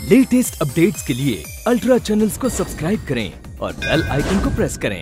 Latest updates के लिए ultra channels को सब्सक्राइब करें और बेल आइकन को प्रेस करें।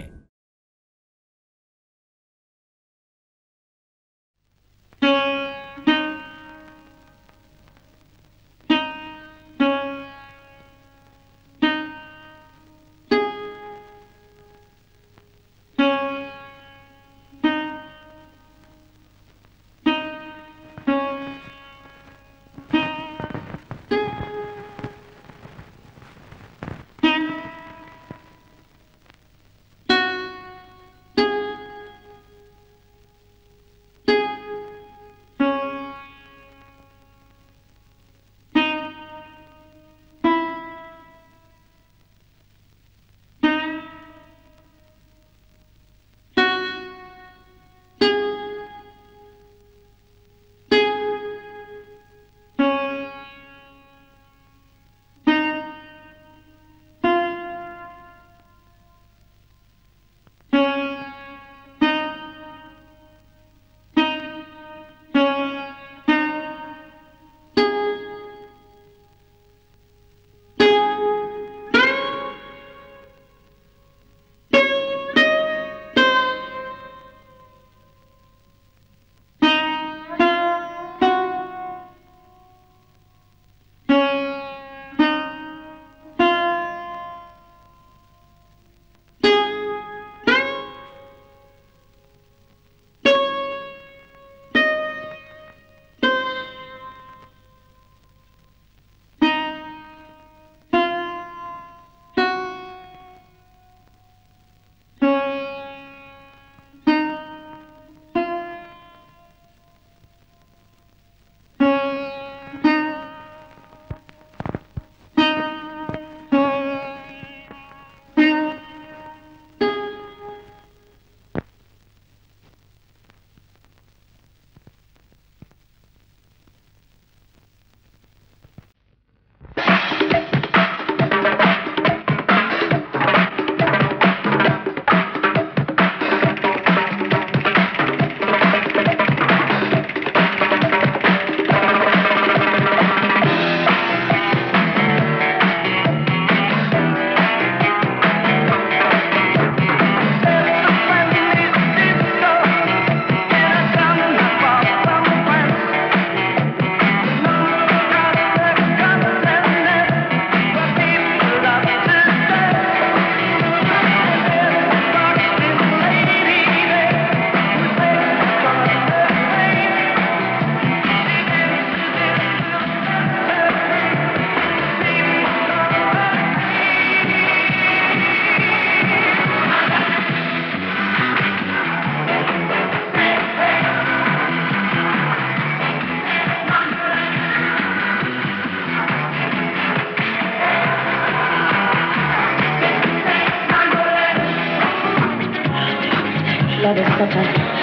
Love is such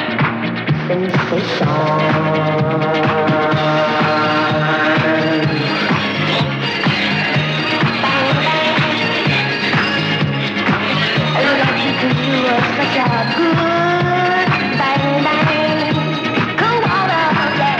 a sensation. Love you to you are such a good bang bang. Come on out there.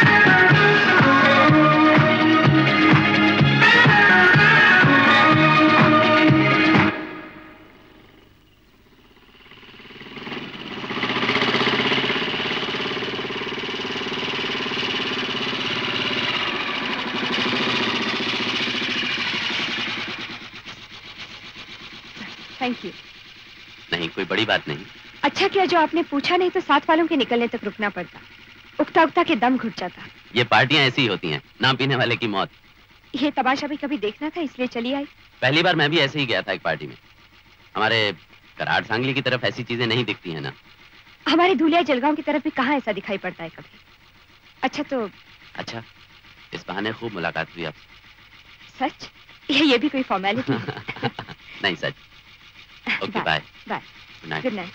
Thank you. नहीं, कोई बड़ी बात नहीं। अच्छा किया जो आपने पूछा, नहीं तो साथ वालों के निकलने तक रुकना पड़ता। उगता उगता के दम घुट जाता। ये पार्टियां ऐसी ही होती हैं, ना पीने वाले की मौत। ये तमाशा भी कभी देखना था, इसलिए चली आई। पहली बार मैं भी ऐसे ही गया था एक पार्टी में। हमारे कराड़ सांगली की तरफ ऐसी चीजें नहीं दिखती हैं ना। हमारे धुलिया जलगांव की तरफ भी कहाँ ऐसा दिखाई पड़ता है कभी। अच्छा तो अच्छा, इस बहाने खूब मुलाकात हुई आप। सच? ये भी कोई फॉर्मेलिटी है? नहीं सच। Okay, bye bye. Good night. Good night.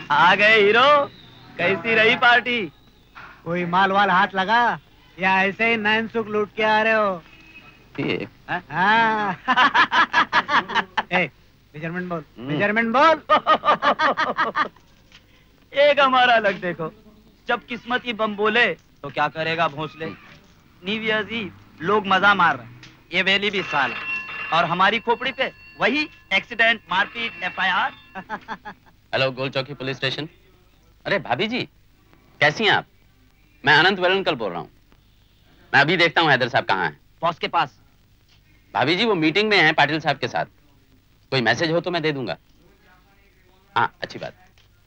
आ गए हीरो। कैसी रही पार्टी? कोई माल वाल हाथ लगा या ऐसे ही नैन सुख लूट के आ रहे हो? मेजरमेंट बोल, मेजरमेंट बोल। एक हमारा लग देखो, जब किस्मत ही बम बोले तो क्या करेगा भोंसले। न्यू ईयर ईव लोग मजा मार रहे हैं, ये वैली भी साल है और हमारी खोपड़ी पे वही एक्सीडेंट, मारपीट, FIR। हेलो, गोल चौकी पुलिस स्टेशन। अरे भाभी जी, कैसी हैं आप? मैं अनंत वेलनकर बोल रहा हूँ। मैं अभी देखता हूँ हैदर साहब कहाँ हैं। बॉस के पास। भाभी जी वो मीटिंग में हैं पाटिल साहब के साथ। कोई मैसेज हो तो मैं दे दूंगा। हाँ, अच्छी बात।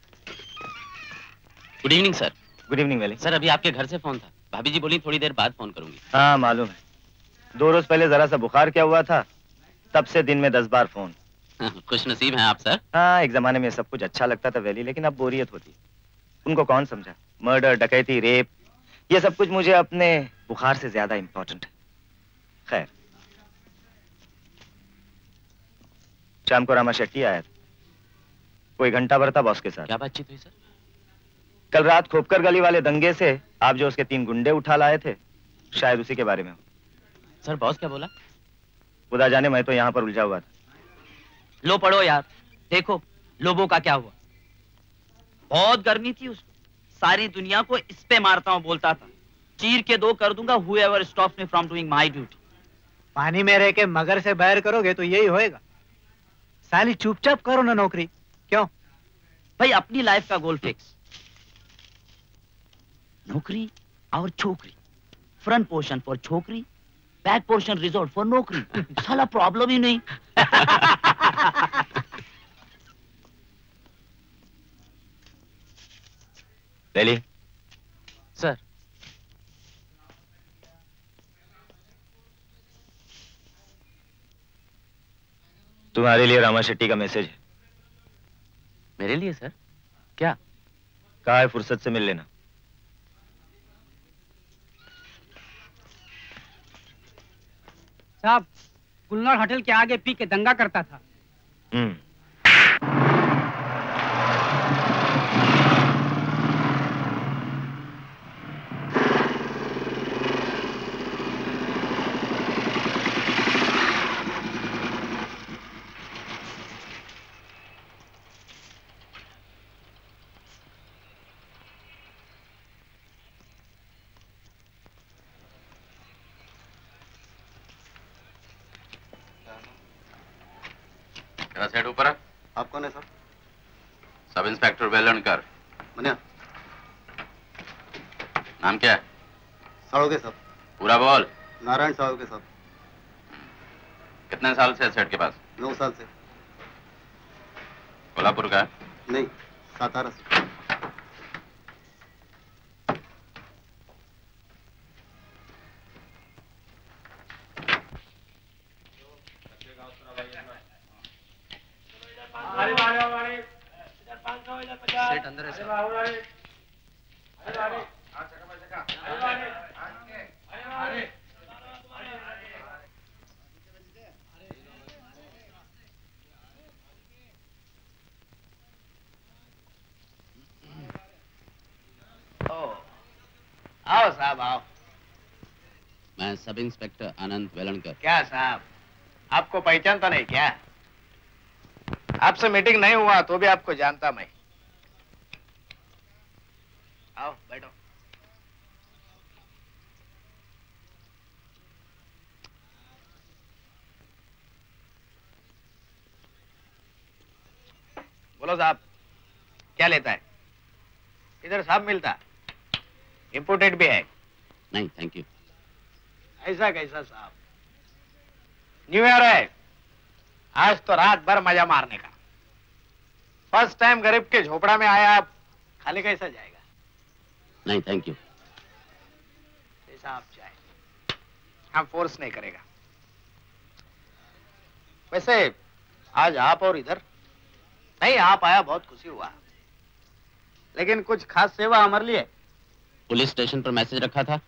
Good evening sir. Good evening वेली। सर अभी आपके घर से फोन था, भाभी जी बोली थोड़ी देर बाद फोन करूंगी। हाँ मालूम है, 2 रोज पहले जरा सा बुखार क्या हुआ था, तब से दिन में 10 बार फोन। खुश नसीब हैं आप सर। हाँ, एक जमाने में सब कुछ अच्छा लगता था वेली, लेकिन अब बोरियत होती। उनको कौन समझा? मर्डर, डकैती, रेप, ये सब कुछ मुझे अपने बुखार से ज्यादा इंपॉर्टेंट है। खैर, शाम को रामा शेट्टी आया था, कोई घंटा भर था बॉस के साथ। क्या बातचीत हुई सर? कल रात खोपकर गली वाले दंगे से आप जो उसके 3 गुंडे उठा लाए थे, शायद उसी के बारे में हो। सर बॉस क्या बोला? खुदा जाने, मैं तो यहाँ पर उलझा हुआ था। लो पढ़ो यार, देखो लोबो का क्या हुआ। बहुत गर्मी थी उसको, सारी दुनिया को इस पे मारता हूँ बोलता था, चीर के 2 कर दूंगा whoever stops me from doing my duty। पानी में रह के मगर से बैर करोगे तो यही होएगा। साली चुपचाप करो ना नौकरी। क्यों भाई, अपनी लाइफ का गोल फिक्स, नौकरी और छोकरी। फ्रंट पोर्शन फॉर छोकरी, बैक पोर्शन रिजॉर्ट फॉर नौकरी। साला प्रॉब्लम ही नहीं। वेली सर तुम्हारे लिए रामा शेट्टी का मैसेज है। मेरे लिए सर? क्या? कहा है फुर्सत से मिल लेना। साहब, गुलनार होटल के आगे पी के दंगा करता था। सेठ ऊपर है। आप कौन है सर? Sub inspector Velankar. मनिया। नाम क्या है? साळुंखे साहब। पूरा बोल। नारायण साळुंखे साहब। कितने साल से है सेठ के पास? 9 साल से। कोल्हापुर का है? नहीं, सातारा से। सेठ अंदर है सर। आओ साहब आओ। मैं सब इंस्पेक्टर अनंत वेलणकर। क्या साहब, आपको पहचानता नहीं क्या? आपसे मीटिंग नहीं हुआ तो भी आपको जानता मैं। आओ बैठो। बोलो साहब, क्या लेता है? इधर साहब मिलता, इम्पोर्टेड भी है। नहीं थैंक यू। ऐसा कैसा साहब, न्यू ईयर है, आज तो रात भर मजा मारने का। फर्स्ट टाइम गरीब के झोपड़ा में आया, आप खाली कैसा जाएगा? नहीं थैंक यू। जैसा आप चाहे, हम फोर्स नहीं करेगा। वैसे आज आप और इधर नहीं, आप आया बहुत खुशी हुआ, लेकिन कुछ खास सेवा हमारे लिए? पुलिस स्टेशन पर मैसेज रखा था।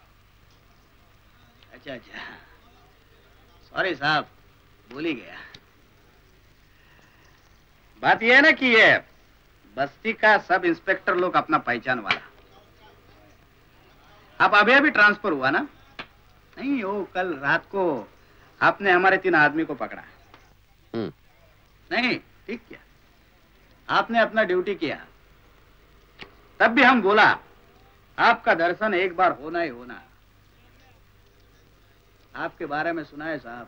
अच्छा अच्छा, सॉरी साहब, भूल ही गया। बात यह है ना कि ये बस्ती का सब इंस्पेक्टर लोग अपना पहचान वाला। आप अभी अभी ट्रांसफर हुआ ना? नहीं, वो कल रात को आपने हमारे 3 आदमी को पकड़ा। नहीं, ठीक किया, आपने अपना ड्यूटी किया। तब भी हम बोला आपका दर्शन एक बार होना ही होना। आपके बारे में सुना है साहब,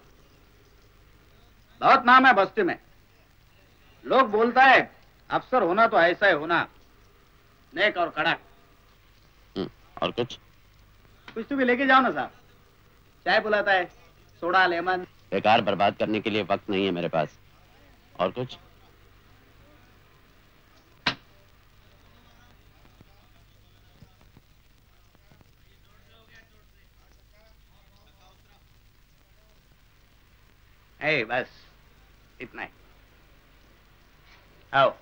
बहुत नाम है बस्ती में। लोग बोलता है अफसर होना तो ऐसा ही होना, नेक और कड़क। और कुछ तो भी लेके जाओ ना साहब। चाय बुलाता है, सोडा, लेमन। बेकार बर्बाद करने के लिए वक्त नहीं है मेरे पास। और कुछ? बस इतना ही। आओ।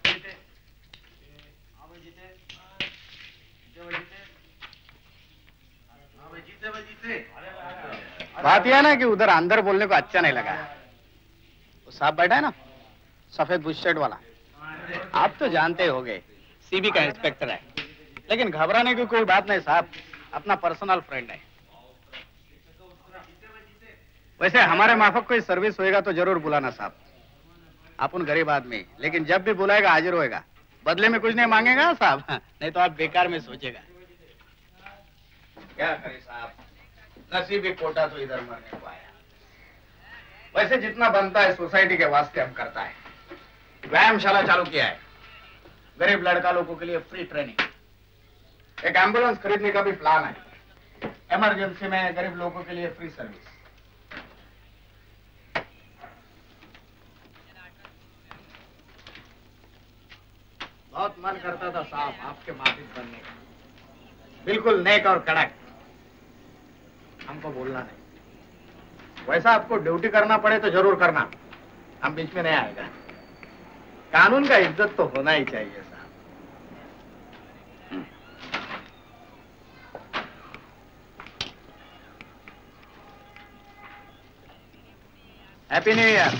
बात यह ना कि उधर अंदर बोलने को अच्छा नहीं लगा। वो साहब बैठा है ना, सफेद बुशर्ट वाला, आप तो जानते होंगे, सीबी का इंस्पेक्टर है। लेकिन घबराने की कोई बात नहीं साहब, अपना पर्सनल फ्रेंड है। वैसे हमारे माफक कोई सर्विस होएगा तो जरूर बुलाना साहब। अपन गरीब आदमी, लेकिन जब भी बुलाएगा हाजिर होएगा। बदले में कुछ नहीं मांगेगा साहब, नहीं तो आप बेकार में सोचेगा। क्या करे साहब, नसीबी कोटा तो इधर मरने को आया। वैसे जितना बनता है सोसाइटी के वास्ते हम करता है। व्यायामशाला चालू किया है, गरीब लड़का लोगों के लिए फ्री ट्रेनिंग। एक एम्बुलेंस खरीदने का भी प्लान है, इमरजेंसी में गरीब लोगों के लिए फ्री सर्विस। बहुत मन करता था साहब आपके माफिक बनने का, बिल्कुल नेक और कड़क। हमको बोलना नहीं, वैसा आपको ड्यूटी करना पड़े तो जरूर करना, हम बीच में नहीं आएगा। कानून का इज्जत तो होना ही चाहिए साहब। Happy new year.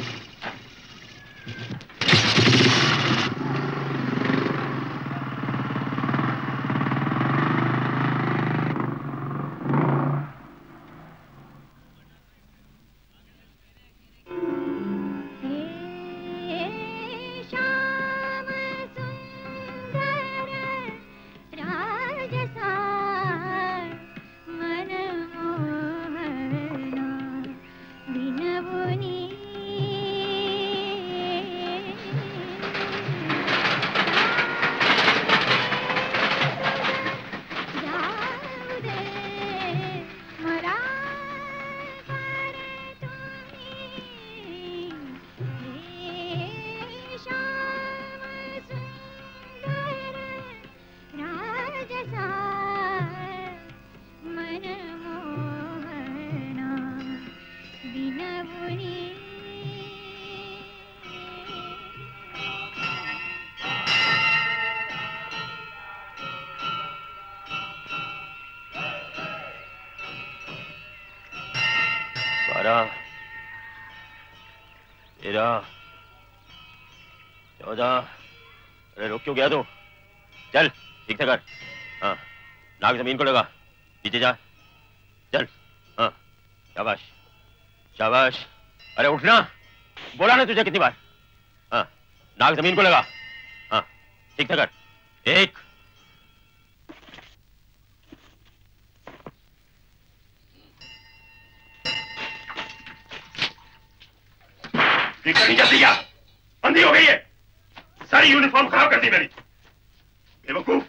अरे रुक क्यों गया तू? चल ठीक से कर। हाँ, नाक जमीन को लगा, नीचे जा, चल। हाँ, शाबाश शाबाश। अरे उठना, बोला ना तुझे कितनी बार। हाँ, नाक जमीन को लगा। हाँ, ठीक से कर। 1 नहीं जल्दी क्या बंदी हो गई है, सारी यूनिफॉर्म खराब कर दी मेरी, बेवकूफ।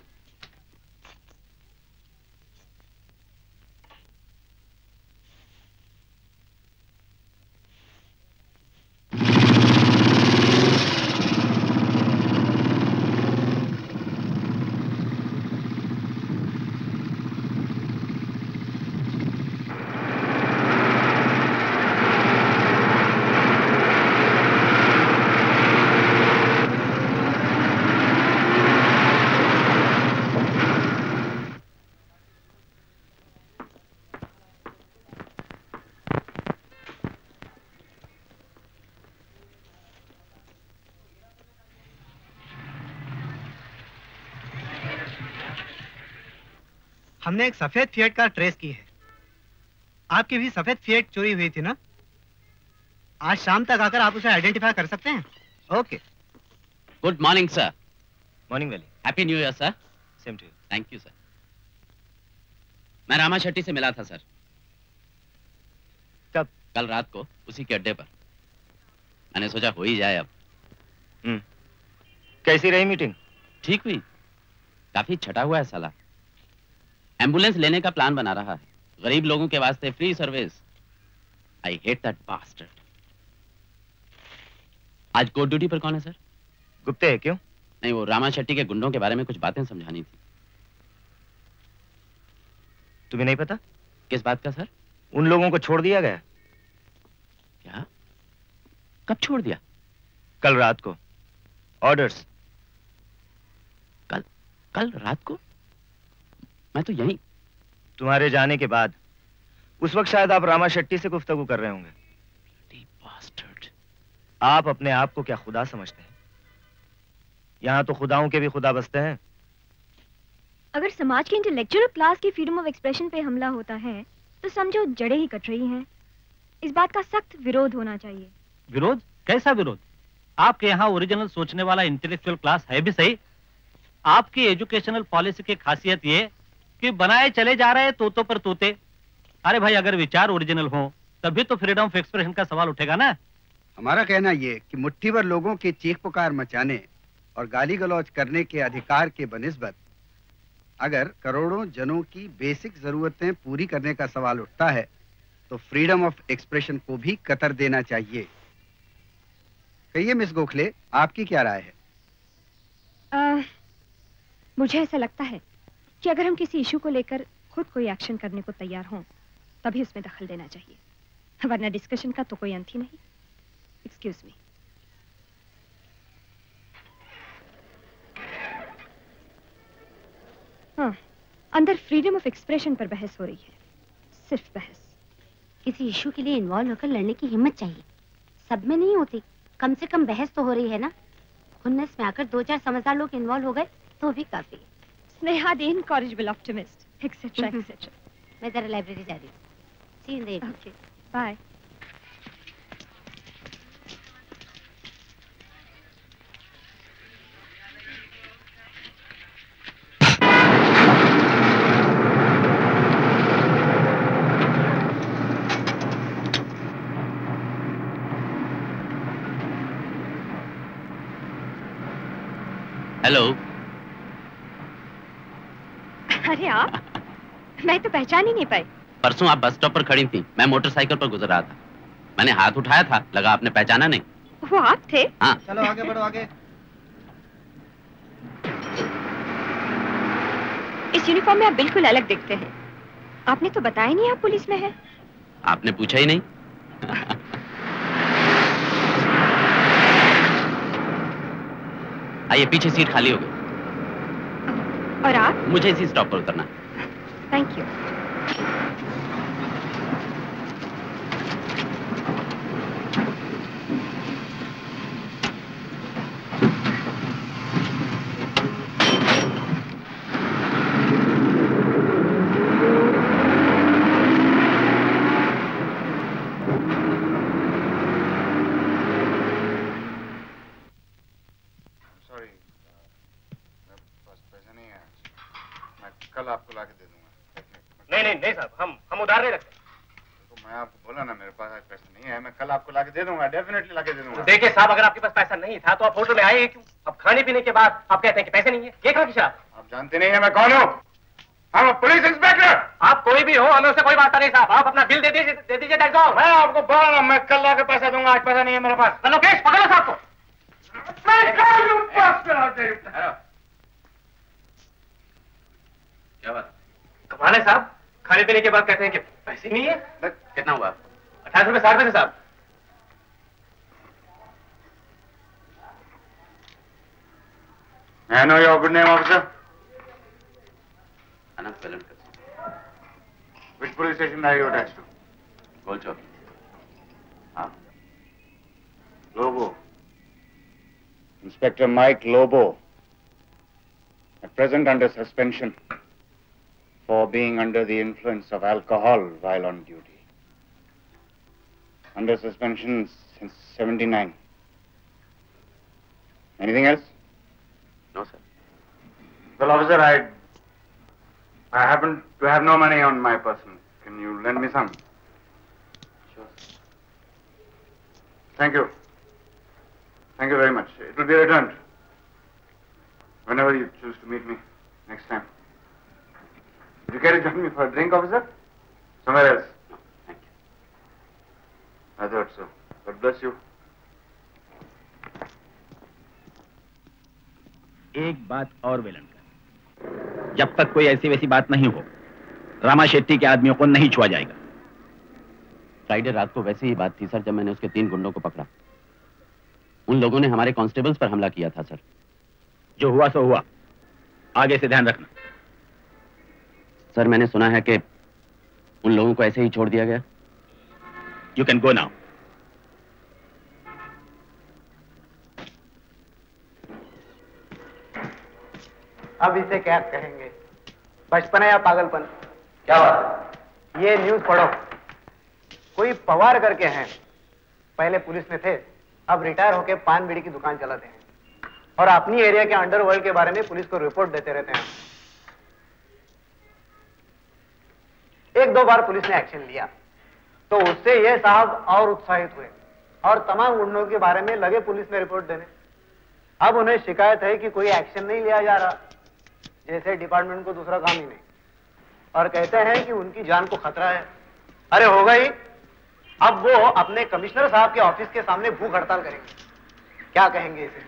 हमने एक सफेद फिएट कार ट्रेस की है। आपकी भी सफेद फिएट चोरी हुई थी ना? आज शाम तक आकर आप उसे आइडेंटिफाई कर सकते हैं। Okay. Good morning sir. Morning वैली। Happy new year sir. Same to you. Thank you sir. मैं रामा शेट्टी से मिला था सर। कब? कल रात को उसी के अड्डे पर। मैंने सोचा हो ही जाए अब। कैसी रही मीटिंग? ठीक हुई। काफी छटा हुआ है साला। एम्बुलेंस लेने का प्लान बना रहा है। गरीब लोगों के वास्ते free service. I hate that bastard. आज कोर्ट ड्यूटी पर कौन है सर? गुप्ते है। क्यों? नहीं, वो रामा शेट्टी के गुंडों के बारे में कुछ बातें समझानी थी। तुम्हें नहीं पता? किस बात का सर? उन लोगों को छोड़ दिया गया। क्या? कब छोड़ दिया? कल रात को। ऑर्डर्स। कल रात को? मैं तो यहीं। तुम्हारे जाने के बाद। उस वक्त शायद आप रामा शेट्टी से गुफ्तगू कर रहे होंगे। आप अपने आप को क्या खुदा समझते हैं? यहां तो खुदाओं के भी खुदा बसते हैं। अगर समाज के इंटेलेक्चुअल क्लास की फ्रीडम ऑफ एक्सप्रेशन पे हमला होता है तो समझो जड़ें ही कट रही हैं। इस बात का सख्त विरोध होना चाहिए। विरोध? कैसा विरोध? आपके यहाँ ओरिजिनल सोचने वाला इंटेलेक्चुअल क्लास है भी सही। आपकी एजुकेशनल पॉलिसी की खासियत ये कि बनाए चले जा रहे तोतों पर तोते। अरे भाई, अगर विचार ओरिजिनल हो तभी तो फ्रीडम ऑफ एक्सप्रेशन का सवाल उठेगा ना। हमारा कहना ये कि मुट्ठी भर लोगों के चीख पुकार मचाने और गाली गलौज करने के अधिकार के बनिस्बत अगर करोड़ों जनों की बेसिक जरूरतें पूरी करने का सवाल उठता है तो फ्रीडम ऑफ एक्सप्रेशन को भी कतर देना चाहिए। कहिए मिस गोखले, आपकी क्या राय है? मुझे ऐसा लगता है कि अगर हम किसी इशू को लेकर खुद कोई एक्शन करने को तैयार हों तभी उसमें दखल देना चाहिए, वरना डिस्कशन का तो कोई अंत ही नहीं। Excuse me. हाँ, अंदर फ्रीडम ऑफ एक्सप्रेशन पर बहस हो रही है। सिर्फ बहस। किसी इशू के लिए इन्वॉल्व होकर लड़ने की हिम्मत चाहिए। सब में नहीं होती, कम से कम बहस तो हो रही है ना। खुन्नस में आकर 2-4 समझदार लोग इन्वॉल्व हो गए तो भी काफी। Sneha the incorrigible optimist etcetera etcetera. मैं जरा लाइब्रेरी जा रही हूँ। See you in the evening. Okay, bye. Hello. अरे आप? मैं तो पहचान ही नहीं पाई। परसों आप बस स्टॉप पर खड़ी थी, मैं मोटरसाइकिल पर गुजर रहा था। मैंने हाथ उठाया था, लगा आपने पहचाना नहीं। वो आप थे? हाँ। चलो आगे बढ़ो, आगे। इस यूनिफॉर्म में आप बिल्कुल अलग दिखते हैं। आपने तो बताया नहीं आप पुलिस में हैं। आपने पूछा ही नहीं। आइए, पीछे सीट खाली हो गई। और आप? मुझे इसी स्टॉप पर उतरना। Thank you. कल आपको लाके दे दूंगा। नहीं साहब, हम उधार नहीं रखते। तो मैं आपको बोला ना, मेरे पास आज पैसा नहीं है। मैं कल आपको लाके दे दूंगा, डेफिनेटली लाके दे दूंगा। देखिए साहब, अगर आपके पास पैसा नहीं था तो आप होटल में आए क्यों? अब खाने पीने के बाद आप कहते हैं कि पैसे नहीं है। ये कहाँ की शराब? आप जानते नहीं है मैं कौन हूँ? हम पुलिस इंस्पेक्टर। आप कोई भी हो, हमें उससे कोई बात नहीं साहब। आप अपना बिल दे दीजिए। मैं आपको बोला ना, मैं कल लाके पैसा दूंगा, आज पैसा नहीं है मेरे पास। लोकेश, पकड़ो साहब को। क्या बात? कमाल है साहब, खाने पीने के बाद कहते हैं कि पैसे नहीं है। कितना हुआ? 28 रुपए 60 पैसे साहब। I know your good name, officer. Anant Welankar. Which police station are you attached to? गोल चौक। हाँ। Lobo. Inspector Mike Lobo. At present under suspension for being under the influence of alcohol while on duty. Under suspension since 79. Anything else? No, sir. Well, officer, I happen to have no money on my person. Can you lend me some? Sure. Thank you. Thank you very much. It will be returned whenever you choose to meet me next time. Would you care to join me for a drink, officer? Somewhere else? No, thank you. I thought so. God bless you. एक बात और वेलनकर, जब तक कोई ऐसी वैसी बात नहीं हो, रामा शेट्टी के आदमियों को नहीं छुआ जाएगा। फ्राइडे रात को वैसे ही बात थी सर, जब मैंने उसके 3 गुंडों को पकड़ा। उन लोगों ने हमारे कांस्टेबल्स पर हमला किया था सर। जो हुआ सो हुआ, आगे से ध्यान रखना। सर, मैंने सुना है कि उन लोगों को ऐसे ही छोड़ दिया गया। You can go now. अब इसे क्या कहेंगे, बचपन है या पागलपन? क्या बात है? ये न्यूज पढ़ो। कोई पवार करके हैं, पहले पुलिस में थे, अब रिटायर होके पान बीड़ी की दुकान चलाते हैं और अपनी एरिया के अंडरवर्ल्ड के बारे में पुलिस को रिपोर्ट देते रहते हैं। 1-2 बार पुलिस ने एक्शन लिया तो उससे ये साहब और उत्साहित हुए और तमाम गुंडों के बारे में लगे पुलिस में रिपोर्ट देने। अब उन्हें शिकायत है कि कोई एक्शन नहीं लिया जा रहा, जैसे डिपार्टमेंट को दूसरा काम ही नहीं, और कहते हैं कि उनकी जान को खतरा है। अरे हो गई, अब वो अपने कमिश्नर साहब के ऑफिस के सामने भूख हड़ताल करेंगे। क्या कहेंगे इसे?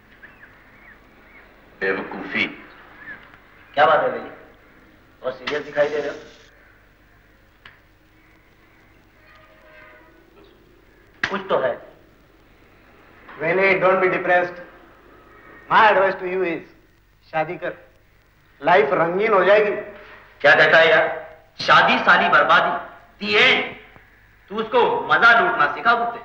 बेवकूफी। क्या बात है भाई, बहुत सीरियस दिखाई दे रहे हो। कुछ तो है। Really, don't be depressed. My advice to you is, शादी कर, लाइफ रंगीन हो जाएगी। क्या कहता है यार, शादी साली बर्बादी, दी एंड। तू उसको मजा लूटना सिखा बुते।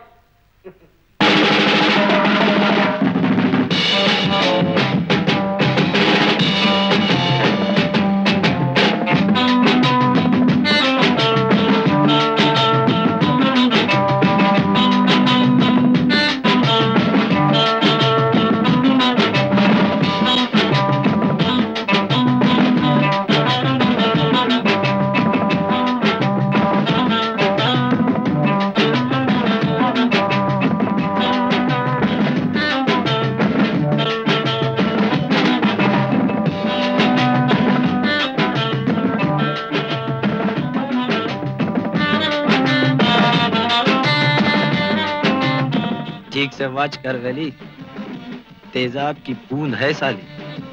ठीक से वाच कर वली, तेजाब की बूंद है साली।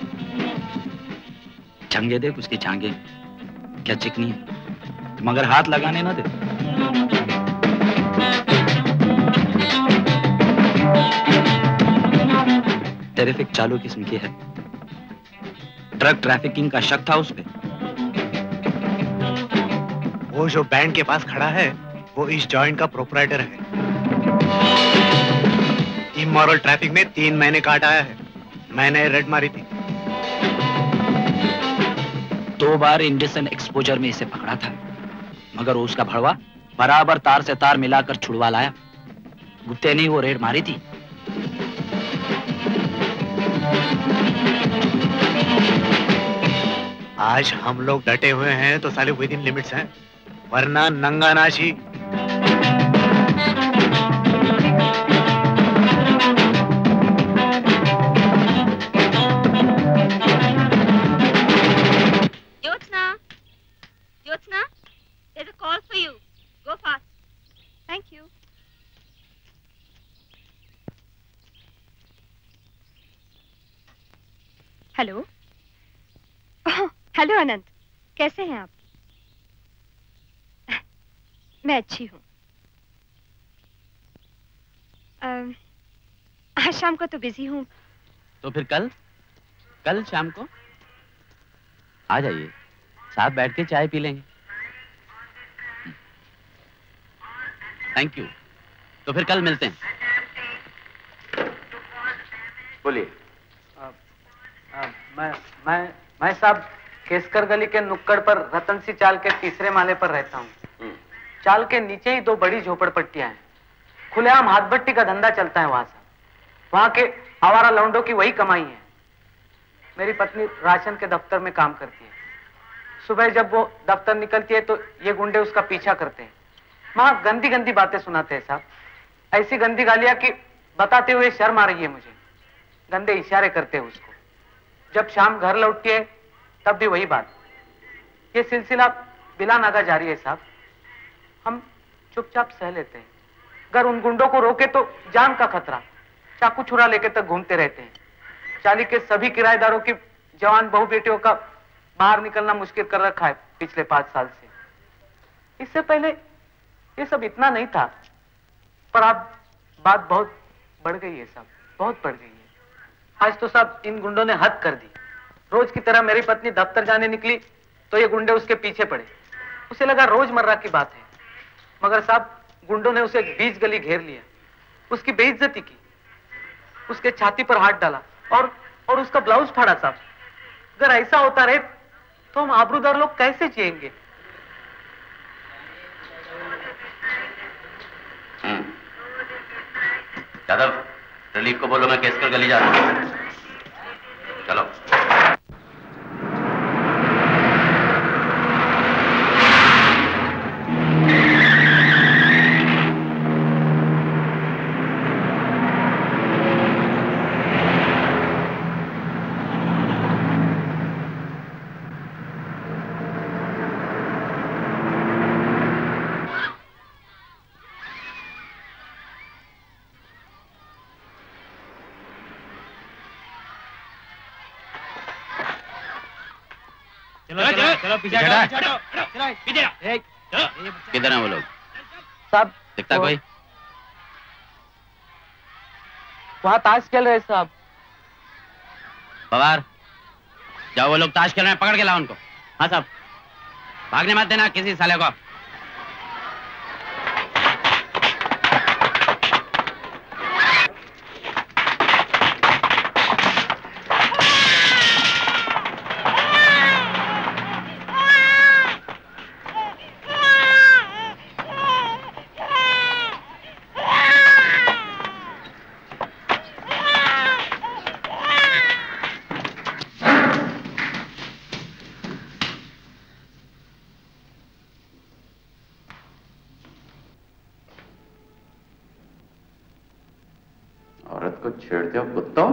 छंगे देख उसकी छांगे, क्या चिकनी है, मगर हाथ लगाने ना दे। टेरिफिक चालू किस्म की है, ड्रग ट्रैफिकिंग का शक था उस पे। वो जो बैंड के पास खड़ा है, वो इस जॉइंट का प्रोपराइटर है। इमोरल ट्रैफिक में 3 महीने काट आया है। मैंने रेड मारी थी। 2 बार इंडिसन एक्सपोजर में इसे पकड़ा था, मगर उसका भड़वा बराबर तार से तार मिलाकर छुड़वा लाया। गुप्ते ने वो रेड मारी थी। आज हम लोग डटे हुए हैं तो साले विद इन लिमिट्स हैं, वरना नंगा नाशी। Jyotsna, there's a call for you. Go fast. Thank you. Hello. Hello Anant, कैसे हैं आप? मैं अच्छी हूँ। आज शाम को तो बिजी हूँ। तो फिर कल शाम को आ जाइए, साथ बैठ के चाय पी लेंगे। Thank you. तो फिर कल मिलते हैं। बोलिए। मैं साहब केसकर गली के नुक्कड़ पर रतन सी चाल के तीसरे माले पर रहता हूँ। चाल के नीचे ही 2 बड़ी झोपड़पट्टियां हैं। खुलेआम हाथ भट्टी का धंधा चलता है वहां से। वहां के आवारा लौंडों की वही कमाई है। मेरी पत्नी राशन के दफ्तर में काम करती है। सुबह जब वो दफ्तर निकलती है तो ये गुंडे उसका पीछा करते हैं। वहां गंदी गंदी बातें सुनाते हैं साहब, ऐसी गंदी गालियां कि बताते हुए शर्म आ रही है मुझे। गंदे इशारे करते हैं उसको। जब शाम घर लौटती है तब भी वही बात। ये सिलसिला बिला नागा जारी है साहब। हम चुपचाप सह लेते हैं। अगर उन गुंडों को रोके तो जान का खतरा, चाकू छुरा लेके तक घूमते रहते हैं। चाली के सभी किराएदारों की जवान बहू बेटियों का बाहर निकलना मुश्किल कर रखा है पिछले 5 साल से। इससे पहले ये सब इतना नहीं था, पर अब बात बहुत बढ़ गई है साहब, बहुत बढ़ गई है। आज तो साहब इन गुंडों ने हद कर दी। रोज की तरह मेरी पत्नी दफ्तर जाने निकली तो ये गुंडे उसके पीछे पड़े। उसे लगा रोजमर्रा की बात है, मगर साहब गुंडों ने उसे बीच गली घेर लिया, उसकी बेइज्जती की, उसके छाती पर हाथ डाला और उसका ब्लाउज फाड़ा साहब। अगर ऐसा होता रहे तो हम आबरूदार लोग कैसे जिएंगे? यादव, रिलीफ को बोलो मैं केसकर गली जा रहा हूं। चलो। चलो पीछे किधर हैं वो लोग? साहब दिखता कोई? वहां ताश खेल रहे साहब। पवार, जाओ वो लोग ताश खेल रहे हैं, पकड़ के लाओ उनको। हाँ साहब। भागने मत देना किसी साले को। औरत को छेड़ते हो कुत्तों?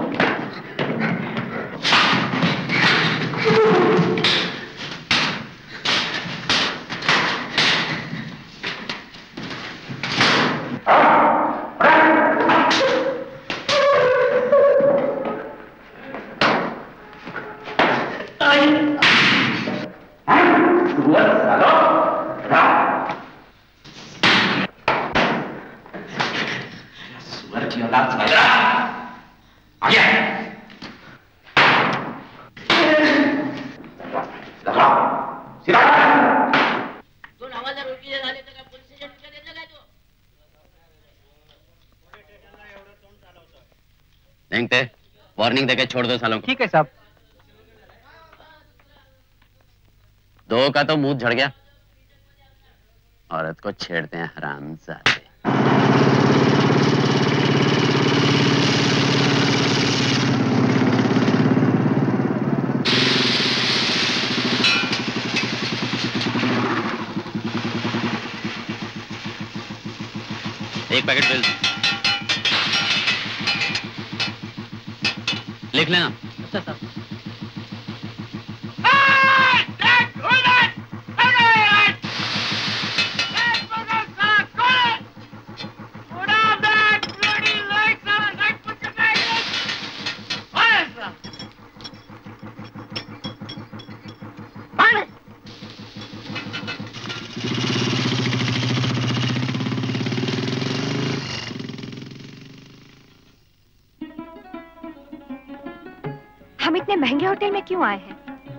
वार्निंग देके छोड़ दो सालों को। ठीक है साहब। 2 का तो मुंह झड़ गया। औरत को छेड़ते हैं हरामजादे। एक पैकेट बिल लिख लेना। अच्छा साहब। हम इतने महंगे होटल में क्यों आए हैं?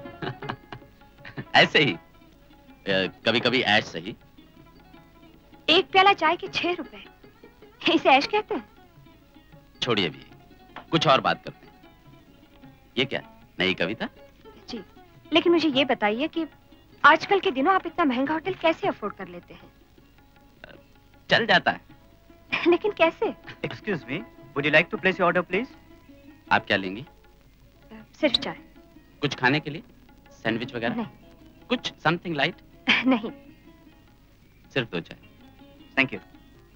ऐसे ही, कभी कभी ऐश सही। एक प्याला चाय के 6 रुपए, इसे ऐश कहते हैं? छोड़िए भी, कुछ और बात करते हैं। ये क्या, नई कविता? जी। लेकिन मुझे ये बताइए कि आजकल के दिनों आप इतना महंगा होटल कैसे अफोर्ड कर लेते हैं? चल जाता है। लेकिन कैसे? Excuse me, would you like to place your order please? आप क्या लेंगी? सिर्फ चाय। कुछ खाने के लिए? सैंडविच वगैरह? नहीं। कुछ समथिंग लाइट? नहीं। सिर्फ 2 चाय। Thank you.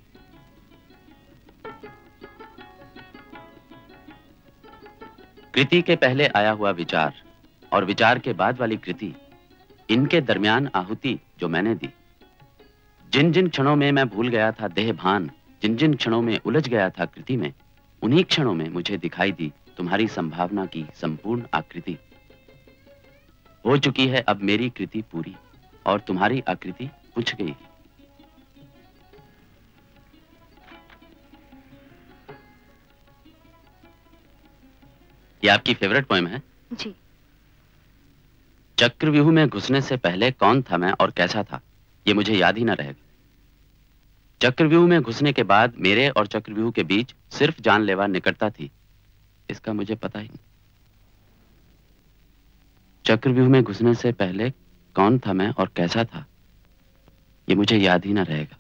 कृति के पहले आया हुआ विचार और विचार के बाद वाली कृति, इनके दरमियान आहुति जो मैंने दी। जिन जिन क्षणों में मैं भूल गया था देह भान, जिन जिन क्षणों में उलझ गया था कृति में, उन्हीं क्षणों में मुझे दिखाई दी तुम्हारी संभावना की संपूर्ण आकृति। हो चुकी है अब मेरी कृति पूरी और तुम्हारी आकृति पूछ गई। ये आपकी फेवरेट पोएम है? जी। चक्रव्यूह में घुसने से पहले कौन था मैं और कैसा था, ये मुझे याद ही ना रहेगा। चक्रव्यूह में घुसने के बाद मेरे और चक्रव्यूह के बीच सिर्फ जानलेवा निकटता थी, इसका मुझे पता ही नहीं। चक्रव्यूह में घुसने से पहले कौन था मैं और कैसा था, ये मुझे याद ही ना रहेगा।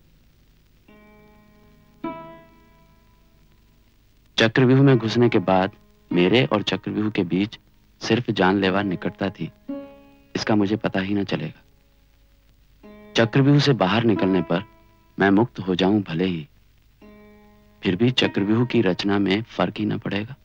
चक्रव्यूह में घुसने के बाद मेरे और चक्रव्यूह के बीच सिर्फ जानलेवा निकटता थी, इसका मुझे पता ही न चलेगा। चक्रव्यूह से बाहर निकलने पर मैं मुक्त हो जाऊं भले ही, फिर भी चक्रव्यूह की रचना में फर्क ही न पड़ेगा।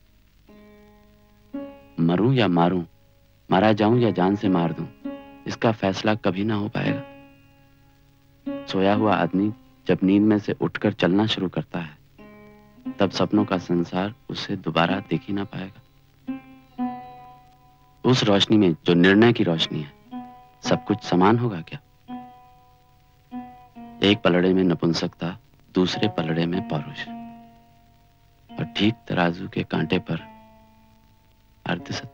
मरूं या मारूं, मारा जाऊं या जान से मार दूं, इसका फैसला कभी ना हो पाएगा। सोया हुआ आदमी जब नींद में से उठकर चलना शुरू करता है, तब सपनों का संसार उसे दोबारा देख ही ना पाएगा। उस रोशनी में जो निर्णय की रोशनी है, सब कुछ समान होगा क्या? एक पलड़े में नपुंसकता, दूसरे पलड़े में पौरुष, और ठीक तराजू के कांटे पर अर्ध सत्य।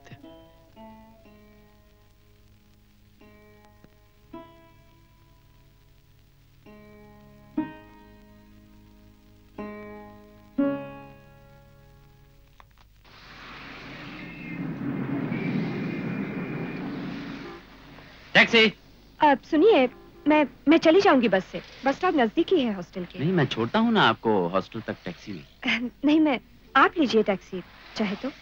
टैक्सी। अब सुनिए, मैं चली जाऊंगी बस से। बस स्टॉप नजदीक ही है हॉस्टल के। नहीं, मैं छोड़ता हूँ ना आपको हॉस्टल तक टैक्सी में। नहीं, मैं आप लीजिए टैक्सी चाहे तो।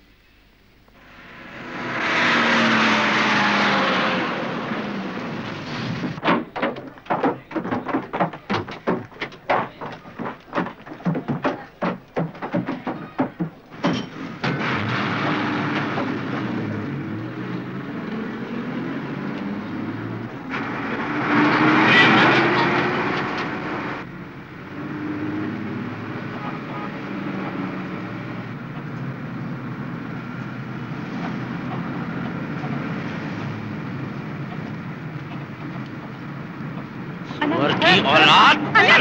औलाद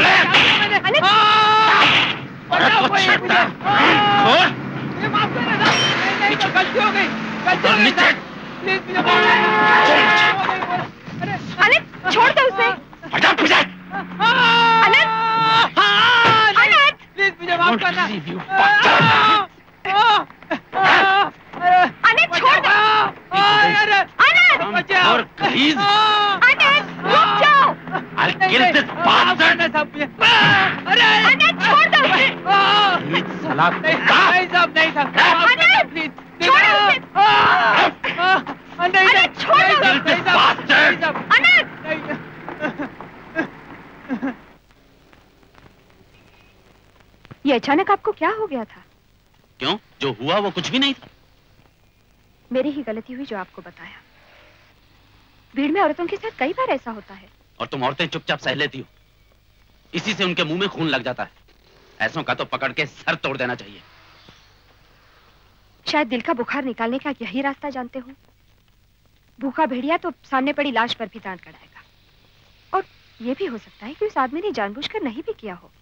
गलती हो गई। अनंत, छोड़ दो उसे। अनंत, अनंत, प्लीज मुझे माफ करना। अनंत, छोड़ दो। अनंत, अनंत, रुक जाओ। अनंत, छोड़ दो उसे। नहीं साहब, नहीं साहब। अनंत, प्लीज छोड़ो उसे। अनंत, छोड़ दो। अनंत, ये अचानक आपको क्या हो गया था? क्यों? जो हुआ वो कुछ भी नहीं था। मेरी ही गलती हुई जो आपको बताया। भीड़ में औरतों के साथ कई बार ऐसा होता है। और तुम औरतें चुपचाप सह लेती हो, इसी से उनके मुंह में खून लग जाता है। ऐसों का तो पकड़ के सर तोड़ देना चाहिए। शायद दिल का बुखार निकालने का यही रास्ता जानते हो। भूखा भेड़िया तो सामने पड़ी लाश पर भी दांत कढ़ाएगा। और ये भी हो सकता है कि उस आदमी ने जानबूझकर नहीं भी किया हो।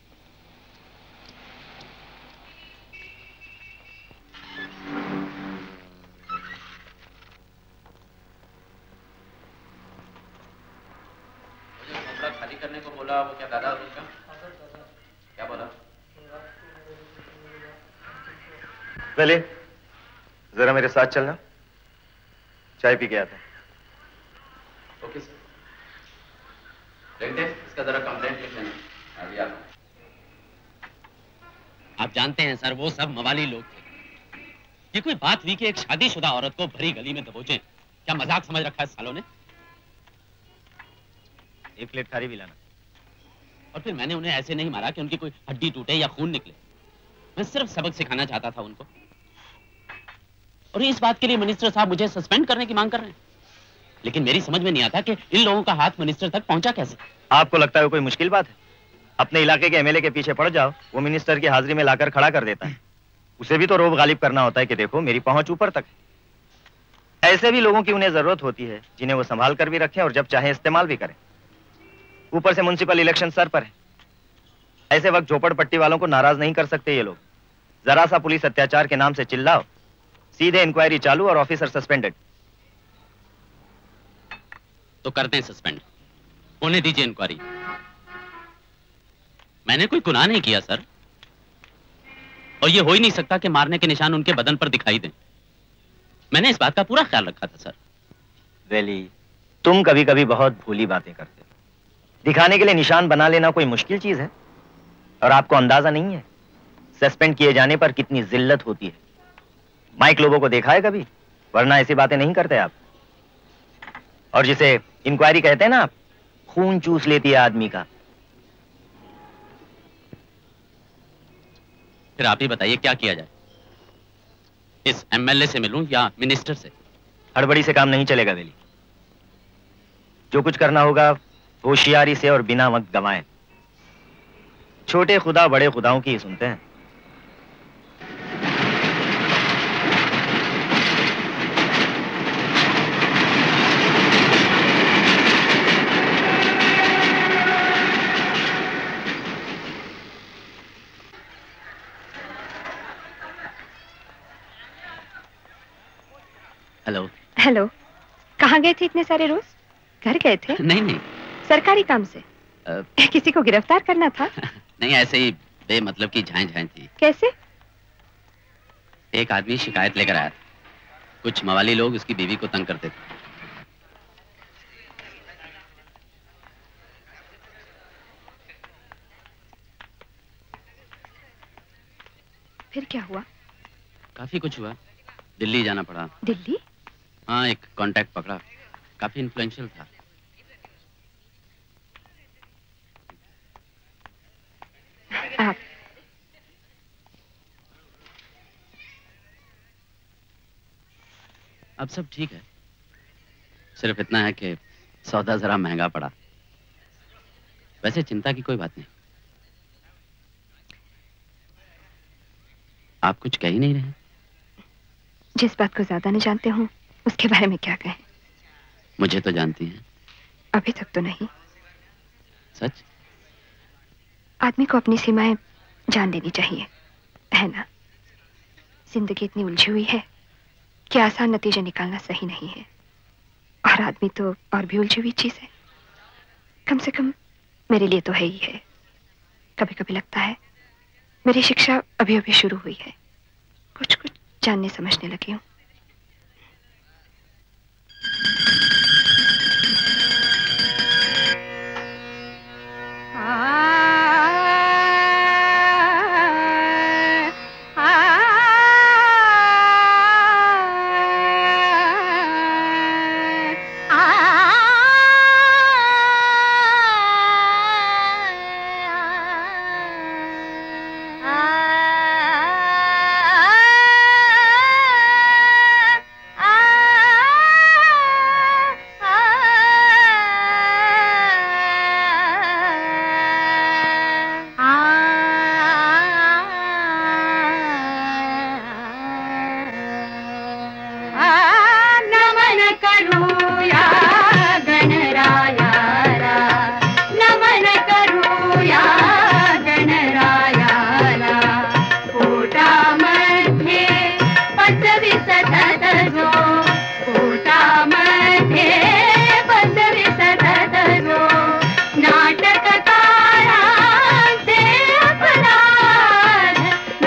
खाली करने को बोला, वो क्या दादा उसका? क्या बोला? वेली, जरा मेरे साथ चलना। चाय पी के आता। Okay sir. इसका जरा कंप्लेंट लिख लेना। अभी आप जानते हैं सर, वो सब मवाली लोग थे। ये कोई बात हुई कि एक शादीशुदा औरत को भरी गली में दबोचें? क्या मजाक समझ रखा है सालों ने? एक प्लेट खारी भी लाना। और फिर मैंने उन्हें ऐसे नहीं मारा कि उनकी कोई हड्डी टूटे या खून निकले। मैं सिर्फ सबक सिखाना चाहता था उनको। और इस बात के लिए मिनिस्टर साहब मुझे सस्पेंड करने की मांग कर रहे हैं। लेकिन मेरी समझ में नहीं आता कि इन लोगों का हाथ मिनिस्टर तक पहुंचा कैसे। आपको लगता है कोई मुश्किल बात है? अपने इलाके के एमएलए के पीछे पड़ जाओ, वो मिनिस्टर की हाजिरी में लाकर खड़ा कर देता है। उसे भी तो रोब गालिब करना होता है कि देखो मेरी पहुंच ऊपर तक है। ऐसे भी लोगों की उन्हें जरूरत होती है जिन्हें वो संभाल कर भी रखें और जब चाहे इस्तेमाल भी करें। ऊपर से म्युनिसिपल इलेक्शन सर पर है। ऐसे वक्त झोपड़पट्टी वालों को नाराज नहीं कर सकते ये लोग। जरा सा पुलिस अत्याचार के नाम से चिल्लाओ, सीधे इंक्वायरी चालू और ऑफिसर सस्पेंडेड। तो करते हैं सस्पेंड, होने दीजिए इंक्वायरी। मैंने कोई गुनाह नहीं किया सर, और ये हो ही नहीं सकता कि मारने के निशान उनके बदन पर दिखाई दें। मैंने इस बात का पूरा ख्याल रखा था सर। वेली, तुम कभी कभी बहुत भूली बातें करते हो। दिखाने के लिए निशान बना लेना कोई मुश्किल चीज है? और आपको अंदाजा नहीं है सस्पेंड किए जाने पर कितनी जिल्लत होती है। माइक लोगों को देखा है कभी? वरना ऐसी बातें नहीं करते आप। और जिसे इंक्वायरी कहते हैं ना आप, खून चूस लेती है आदमी का। फिर आप ही बताइए क्या किया जाए? इस एमएलए से मिलूं या मिनिस्टर से? हड़बड़ी से काम नहीं चलेगा वेली। जो कुछ करना होगा होशियारी से और बिना वक्त गंवाए। छोटे खुदा बड़े खुदाओं की ही सुनते हैं। हेलो। हेलो, कहाँ गए थे इतने सारे रोज? घर गए थे? नहीं नहीं, सरकारी काम से। किसी को गिरफ्तार करना था? नहीं, ऐसे ही बेमतलब की झाएं झाएं थी। कैसे? एक आदमी शिकायत लेकर आया था, कुछ मवाली लोग उसकी बीवी को तंग करते थे। फिर क्या हुआ? काफी कुछ हुआ, दिल्ली जाना पड़ा। दिल्ली? हाँ, एक कांटेक्ट पकड़ा, काफी इन्फ्लुएंशियल था। आप अब सब ठीक है, सिर्फ इतना है कि सौदा जरा महंगा पड़ा। वैसे चिंता की कोई बात नहीं। आप कुछ कह ही नहीं रहे। जिस बात को ज्यादा नहीं जानते हो उसके बारे में क्या कहें? मुझे तो जानती हैं। अभी तक तो नहीं। सच? आदमी को अपनी सीमाएं जान लेनी चाहिए, है ना? जिंदगी इतनी उलझी हुई है कि आसान नतीजे निकालना सही नहीं है। और आदमी तो और भी उलझी हुई चीज है। कम से कम मेरे लिए तो है ही है। कभी कभी लगता है मेरी शिक्षा अभी अभी शुरू हुई है, कुछ कुछ जानने समझने लगी हूँ।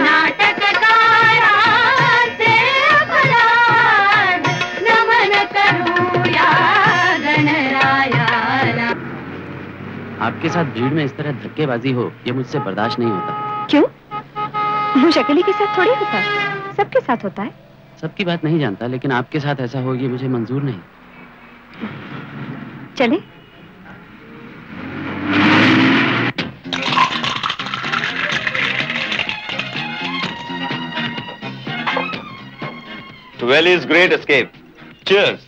नमन कर आपके साथ भीड़ में इस तरह धक्केबाजी हो, ये मुझसे बर्दाश्त नहीं होता। क्यों? मुशक्कली के साथ थोड़ी होता है, सबके साथ होता है। सबकी बात नहीं जानता, लेकिन आपके साथ ऐसा हो ये मुझे मंजूर नहीं। चले? Valley's great escape. Cheers.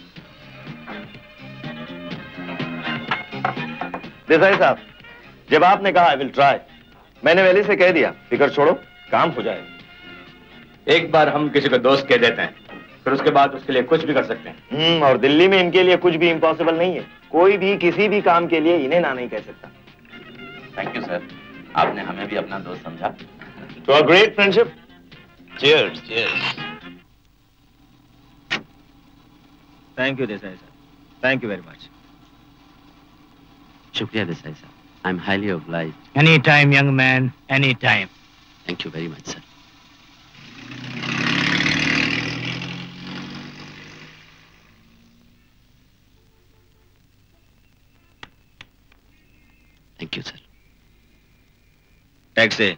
Desai साहब, जब आपने कहा आई विल ट्राई, मैंने वैली से कह दिया फिक्र छोड़ो, काम हो जाएगा। एक बार हम किसी को दोस्त कह देते हैं, फिर उसके बाद उसके लिए कुछ भी कर सकते हैं। और दिल्ली में इनके लिए कुछ भी इम्पॉसिबल नहीं है। कोई भी किसी भी काम के लिए इन्हें ना नहीं कह सकता। थैंक यू सर, आपने हमें भी अपना दोस्त समझा। तो a great friendship. Cheers. Cheers. Thank you Desai साहब, थैंक यू वेरी मच। शुक्रिया देसाई साहब, I am highly obliged. Any time young man, any time. Thank you very much sir. Thank you sir. Taxi.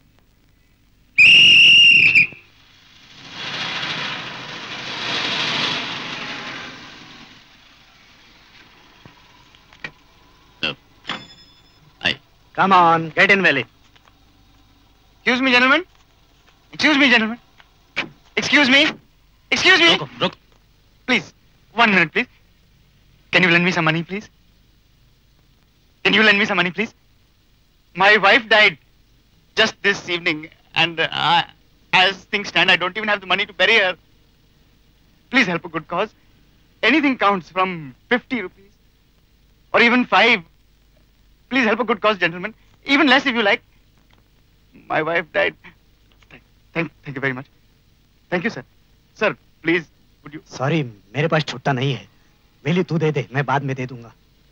Come on, get in, Valley. Excuse me, gentlemen. Excuse me, gentlemen. Excuse me. Excuse me. रुक। Please, 1 minute, please. Can you lend me some money, please? Can you lend me some money, please? My wife died just this evening, and as things stand, I don't even have the money to bury her. Please help a good cause. Anything counts, from 50 rupees or even 5. Please help a good cause, gentlemen. Even less if you like. My wife died. Thank you very much. Thank you, sir. Sir, please, would you... Sorry, मेरे पास छुट्टा नहीं है। वेली तू दे दे, मैं बाद में दे दूंगा।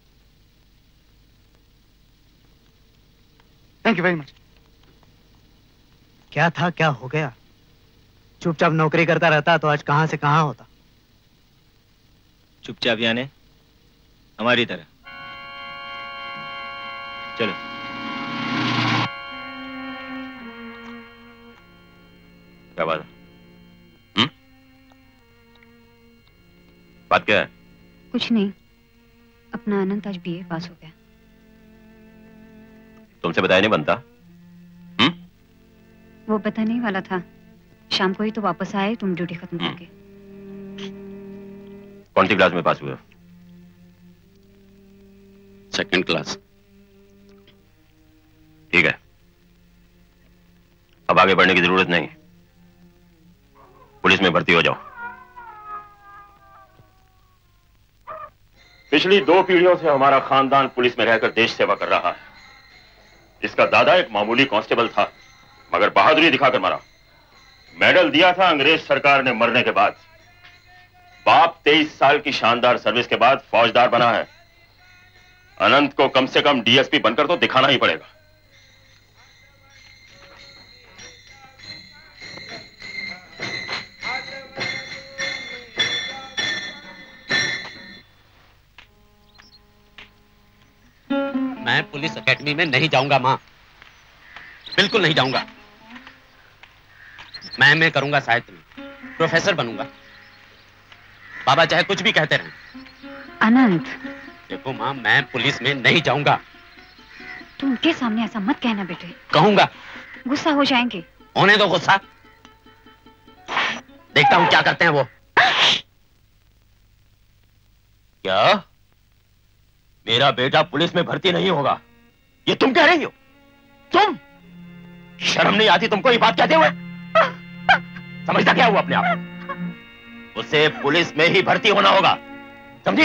Thank you very much. क्या था, क्या हो गया? चुपचाप नौकरी करता रहता तो आज कहां से कहां होता। चुपचाप यानी हमारी तरह। चलो। क्या बात है? बात क्या है? कुछ नहीं, अपना अनंत आज बीए पास हो गया। तुमसे बताया नहीं बनता? वो बताने ही वाला था, शाम को ही तो वापस आए तुम ड्यूटी खत्म करके। कौन सी क्लास में पास हुए? 2nd class. ठीक है, अब आगे बढ़ने की जरूरत नहीं, पुलिस में भर्ती हो जाओ। पिछली 2 पीढ़ियों से हमारा खानदान पुलिस में रहकर देश सेवा कर रहा है। इसका दादा एक मामूली कांस्टेबल था, मगर बहादुरी दिखाकर मरा। मेडल दिया था अंग्रेज सरकार ने मरने के बाद। बाप 23 साल की शानदार सर्विस के बाद फौजदार बना है। अनंत को कम से कम डीएसपी बनकर तो दिखाना ही पड़ेगा। मैं पुलिस एकेडमी में नहीं जाऊंगा मां, बिल्कुल नहीं जाऊंगा। मैं एमए करूंगा, साहित्य में प्रोफेसर बनूंगा। बाबा चाहे कुछ भी कहते रहें। अनंत, देखो मां, मैं पुलिस में नहीं जाऊंगा। तुम उनके सामने ऐसा मत कहना बेटे। कहूंगा। गुस्सा हो जाएंगे। होने दो गुस्सा, देखता हूं क्या करते हैं वो। क्या? मेरा बेटा पुलिस में भर्ती नहीं होगा, ये तुम कह रही हो? तुम? शर्म नहीं आती तुमको ये बात कहते हुए? समझता क्या हुआ अपने आप? उसे पुलिस में ही भर्ती होना होगा, समझी?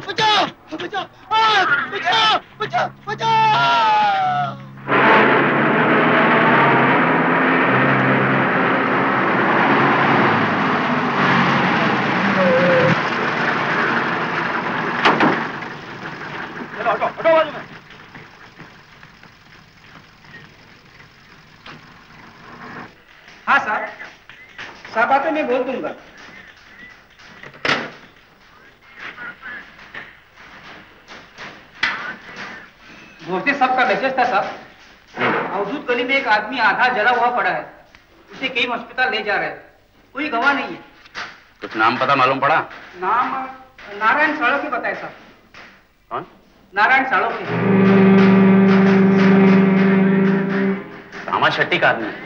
बचाओ बचाओ बचाओ बचाओ बचाओ। हटो हटो बाजू में। हाँ साहब, साहब आते मैं बोल दूंगा। भोसले साहब का मैसेज था साहब। मौजूद गली में एक आदमी आधा जला हुआ पड़ा है, उसे कई अस्पताल ले जा रहे हैं, कोई गवाह नहीं है। कुछ नाम पता मालूम पड़ा? नाम नारायण साड़ोके बताए साहब। कौन? नारायण साड़ोके। रामा शेट्टी का आदमी है।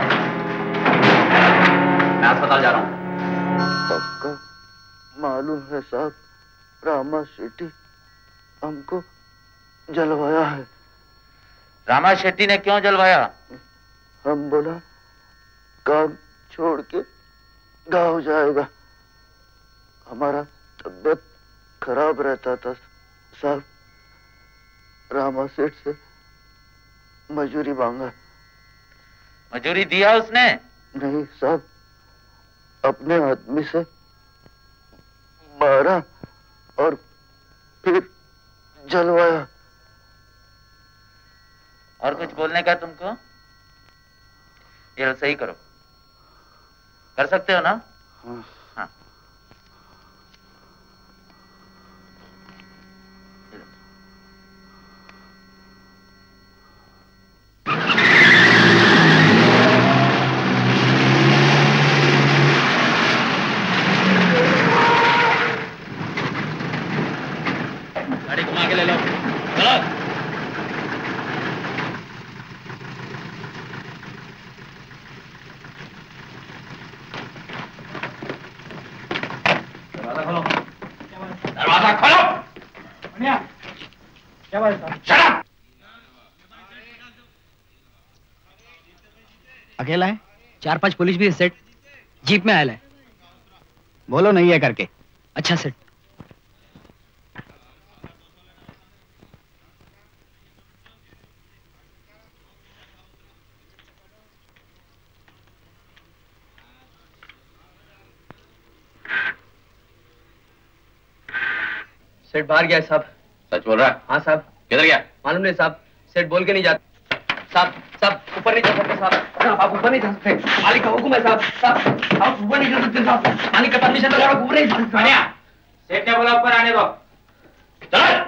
मैं अस्पताल जा रहा हूँ। पक्का मालूम है साहब, रामा शेट्टी हमको जलवाया है। रामा शेट्टी ने क्यों जलवाया? हम बोला काम छोड़ के गाँव जाएगा, हमारा तबीयत खराब रहता था साहब। रामा सेठ से मजूरी मांगा। मजूरी दिया उसने? नहीं साहब, अपने आदमी से मारा और फिर जलवाया। और कुछ बोलने का तुमको? ये सही करो, कर सकते हो ना? हाँ। हाँ। गाड़ी घुमा के ले लो, चलो। दरवाजा खोलो, दरवाजा खोलो। क्या बात है? Shut up! अकेला है? 4-5 पुलिस भी है सेठ, जीप में आया है। बोलो नहीं है करके। अच्छा सेठ। सेठ बाहर गया है साहब। सच बोल रहा है? हाँ साहब। किधर गया? मालूम नहीं साहब, सेठ बोल के नहीं जाता। साहब साहब ऊपर नहीं जा सकते साहब, आप ऊपर नहीं जा सकते, मालिक का हुक्म है साहब। साहब आप ऊपर नहीं जा सकते साहब, मालिक का परमिशन लगा, ऊपर नहीं जा सकते। सेठ ने बोला ऊपर आने दो। चल।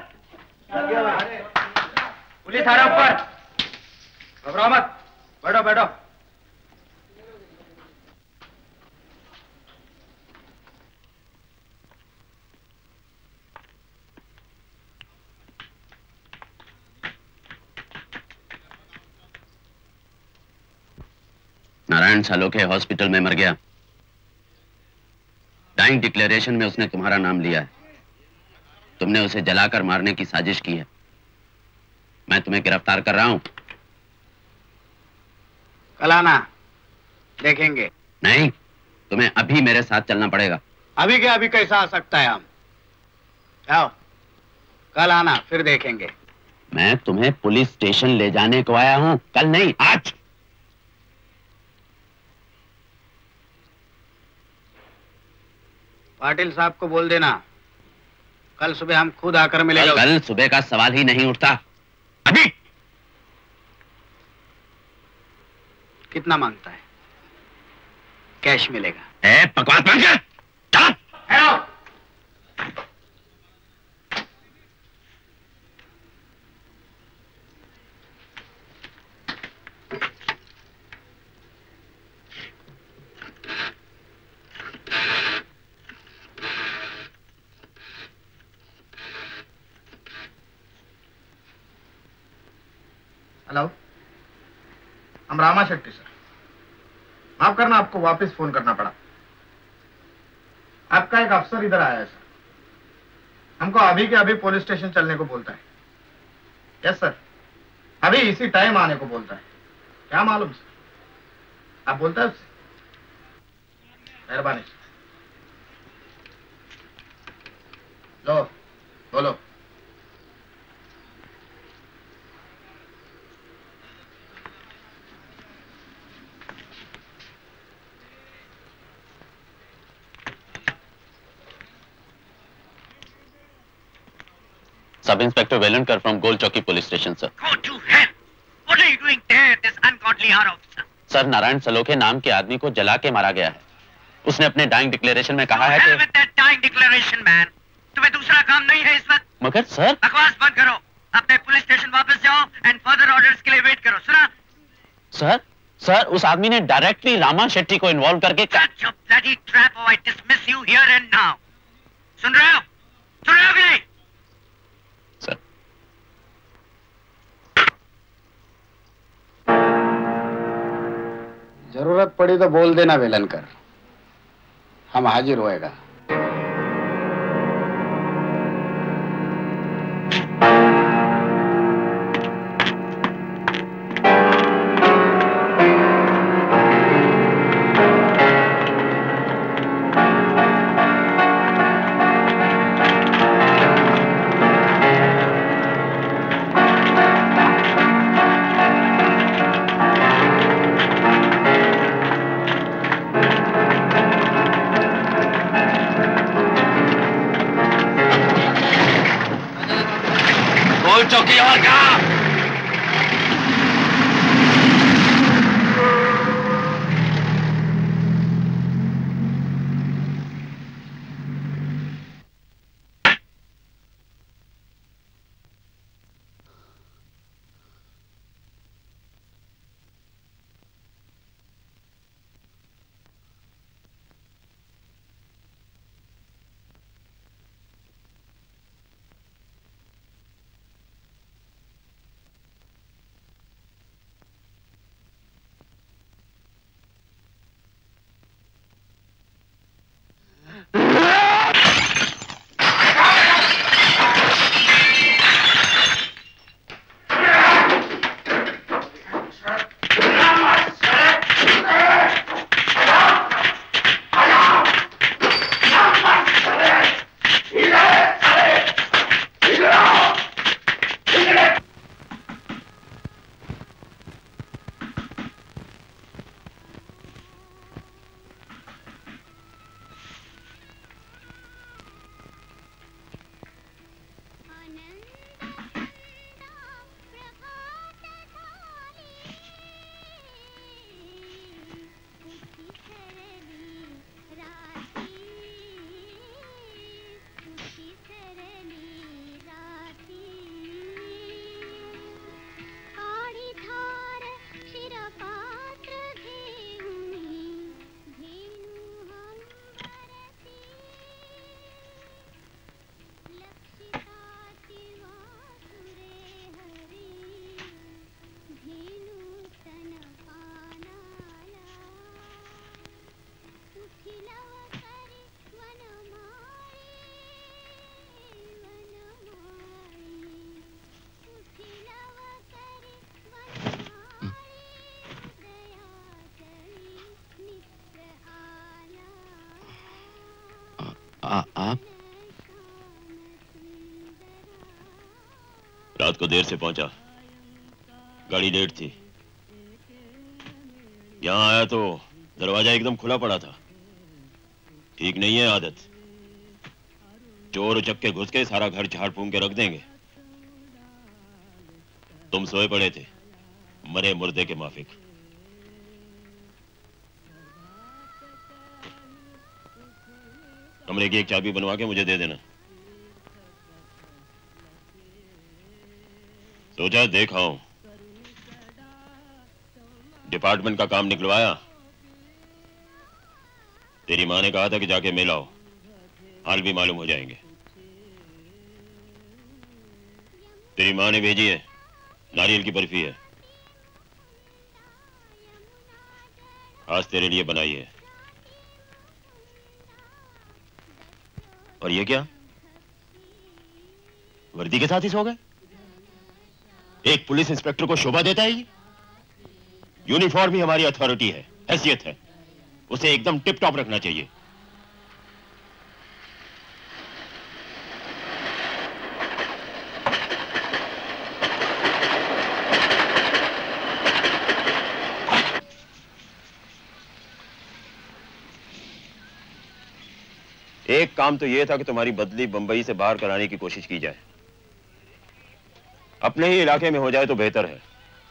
पुलिस आ रहा ऊपर, घबराओ मत, बैठो बैठो। नारायण सालोके हॉस्पिटल में मर गया। डाइंग डिक्लेरेशन में उसने तुम्हारा नाम लिया है। तुमने उसे जलाकर मारने की साजिश की है। मैं तुम्हें गिरफ्तार कर रहा हूं। कल आना, देखेंगे। नहीं, तुम्हें अभी मेरे साथ चलना पड़ेगा। अभी क्या, अभी कैसा आ सकता है हम? आओ, कल आना, फिर देखेंगे। मैं तुम्हें पुलिस स्टेशन ले जाने को आया हूं, कल नहीं, आज। पाटिल साहब को बोल देना, कल सुबह हम खुद आकर मिलेंगे। कल सुबह का सवाल ही नहीं उठता, अभी। कितना मांगता है? कैश मिलेगा। बकवास बंद कर। हेलो, हम रामा शेट्टी सर। माफ करना, आपको वापस फोन करना पड़ा। आपका एक अफसर इधर आया है सर, हमको अभी के अभी पुलिस स्टेशन चलने को बोलता है। यस सर, अभी इसी टाइम आने को बोलता है। क्या मालूम सर, आप बोलते हैं उससे? मेहरबानी sir. Low, sub inspector Welankar from Gol Chowki police station sir. Go to hell! What are you doing there, this ungodly hour officer? Sir, Narayan Salokhe नाम के आदमी को जला के मारा गया है। उसने अपने डाइंग डिक्लेरेशन में कहा है कि with that dying declaration, man. तुम्हें दूसरा काम नहीं है इस वक्त? मगर सर, बकवास बंद करो। अपने पुलिस स्टेशन वापस जाओ एंड फर्दर ऑर्डर्स के लिए वेट करो। सुना? सर उस आदमी ने डायरेक्टली रामा शेट्टी को इन्वॉल्व करके Shut your bloody trap or I dismiss you here and now. सुन रहे हो? सुन रहे हो कि नहीं? सर जरूरत पड़ी तो बोल देना वेलनकर, हम हाजिर होएगा। चौकीदार कहाँ? आप रात को देर से पहुंचा, गाड़ी लेट थी। यहां आया तो दरवाजा एकदम खुला पड़ा था। ठीक नहीं है आदत। चोर उचक के घुस के सारा घर झाड़ फूंक के रख देंगे। तुम सोए पड़े थे मरे मुर्दे के माफिक। कमरे की एक चाबी बनवा के मुझे दे देना। सोचा देखा हूं, डिपार्टमेंट का काम निकलवाया। तेरी माँ ने कहा था कि जाके मिल आओ, हाल भी मालूम हो जाएंगे। तेरी माँ ने भेजी है, नारियल की बर्फी है, आज तेरे लिए बनाई है। और ये क्या, वर्दी के साथ ही सो गए? एक पुलिस इंस्पेक्टर को शोभा देता है ये? यूनिफॉर्म ही हमारी अथॉरिटी है, हैसियत है, उसे एकदम टिप टॉप रखना चाहिए। एक काम तो यह था कि तुम्हारी बदली बंबई से बाहर कराने की कोशिश की जाए। अपने ही इलाके में हो जाए तो बेहतर है।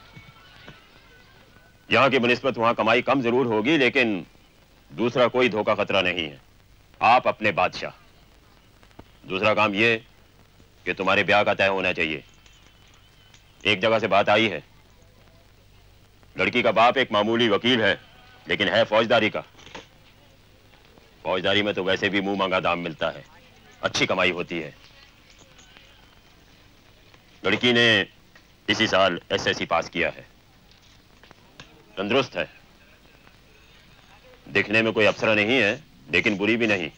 यहाँ की बनिस्बत वहां कमाई कम जरूर होगी, लेकिन दूसरा कोई धोखा खतरा नहीं है। आप अपने बादशाह। दूसरा काम ये कि तुम्हारे ब्याह का तय होना चाहिए। एक जगह से बात आई है, लड़की का बाप एक मामूली वकील है, लेकिन है फौजदारी का। फौजदारी में तो वैसे भी मुंह मांगा दाम मिलता है, अच्छी कमाई होती है। लड़की ने इसी साल एसएससी पास किया है, तंदुरुस्त है, दिखने में कोई अप्सरा नहीं है, लेकिन बुरी भी नहीं।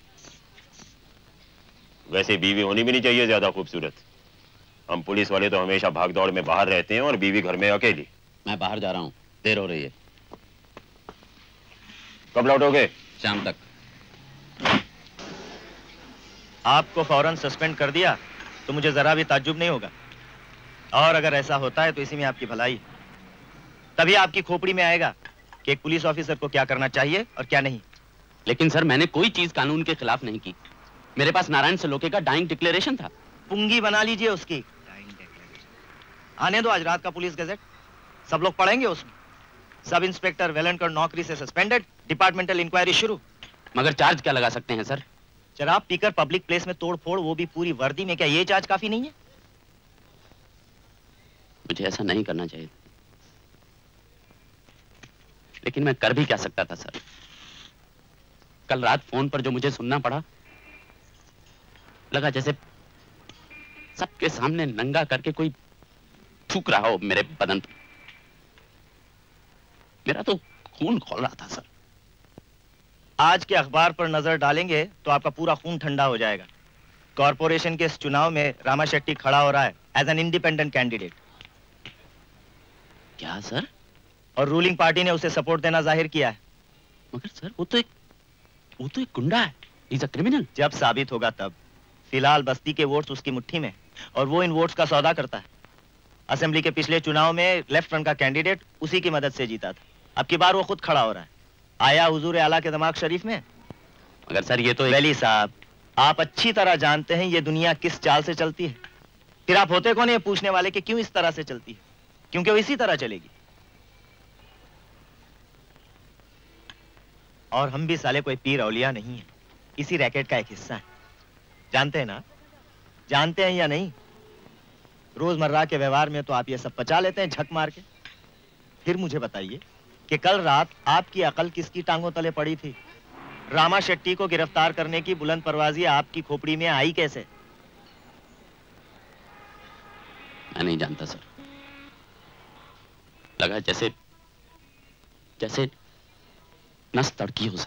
वैसे बीवी होनी भी नहीं चाहिए ज्यादा खूबसूरत। हम पुलिस वाले तो हमेशा भागदौड़ में बाहर रहते हैं और बीवी घर में अकेली। मैं बाहर जा रहा हूँ, देर हो रही है। कब लौटोगे? शाम तक। आपको फौरन सस्पेंड कर दिया तो मुझे जरा भी ताज्जुब नहीं होगा, और अगर ऐसा होता है तो इसी में आपकी भलाई है। तभी आपकी खोपड़ी में आएगा कि एक पुलिस ऑफिसर को क्या करना चाहिए और क्या नहीं। लेकिन सर, मैंने कोई चीज कानून के खिलाफ नहीं की। मेरे पास नारायण सलोके का डाइंग डिक्लेरेशन था। पुंगी बना लीजिए उसकी। आने दो आज रात का पुलिस गजेट, सब लोग पढ़ेंगे उसमें। सब इंस्पेक्टर वेलनकर नौकरी से सस्पेंडेड, डिपार्टमेंटल इंक्वायरी शुरू। मगर चार्ज क्या लगा सकते हैं सर? शराब पीकर पब्लिक प्लेस में तोड़फोड़, वो भी पूरी वर्दी में, क्या ये चार्ज काफी नहीं है? मुझे ऐसा नहीं करना चाहिए, लेकिन मैं कर भी क्या सकता था सर? कल रात फोन पर जो मुझे सुनना पड़ा, लगा जैसे सबके सामने नंगा करके कोई थूक रहा हो मेरे बदन पर। मेरा तो खून खौल रहा था सर। आज के अखबार पर नजर डालेंगे तो आपका पूरा खून ठंडा हो जाएगा। कॉर्पोरेशन के इस चुनाव में रामा शेट्टी खड़ा हो रहा है एज एन इंडिपेंडेंट कैंडिडेट। क्या सर? और रूलिंग पार्टी ने उसे सपोर्ट देना जाहिर किया है। मगर सर, वो तो एक गुंडा है, ही इज अ क्रिमिनल। जब साबित होगा तब। फिलहाल बस्ती के वोट्स उसकी मुट्ठी में, और वो इन वोट्स का सौदा करता है। असेंबली के पिछले चुनाव में लेफ्ट फ्रंट का कैंडिडेट उसी की मदद से जीता था। अब की बार वो खुद खड़ा हो रहा है। आया हुजूर आला के दिमाग शरीफ में। मगर सर, ये तो वली साहब, आप अच्छी तरह जानते हैं ये दुनिया किस चाल से चलती है। फिर आप होते कौन ये पूछने वाले कि क्यों इस तरह से चलती है? क्योंकि वो इसी तरह चलेगी। और हम भी साले कोई पीर औलिया नहीं है, इसी रैकेट का एक हिस्सा है। जानते हैं ना? जानते हैं या नहीं? रोजमर्रा के व्यवहार में तो आप ये सब पचा लेते हैं झक मार के। फिर मुझे बताइए कि कल रात आपकी अकल किसकी टांगों तले पड़ी थी? रामा शेट्टी को गिरफ्तार करने की बुलंद परवाज़ी आपकी खोपड़ी में आई कैसे? मैं नहीं जानता सर। लगा जैसे नस तड़की हो सर।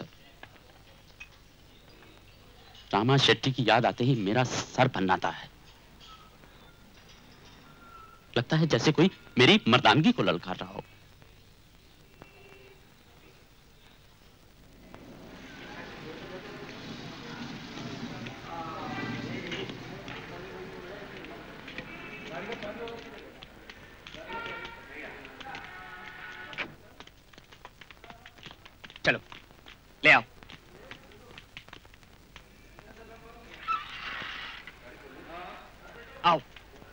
रामा शेट्टी की याद आते ही मेरा सर भन्नाता है। लगता है जैसे कोई मेरी मर्दानगी को ललकार रहा हो। चलो ले आओ। आओ।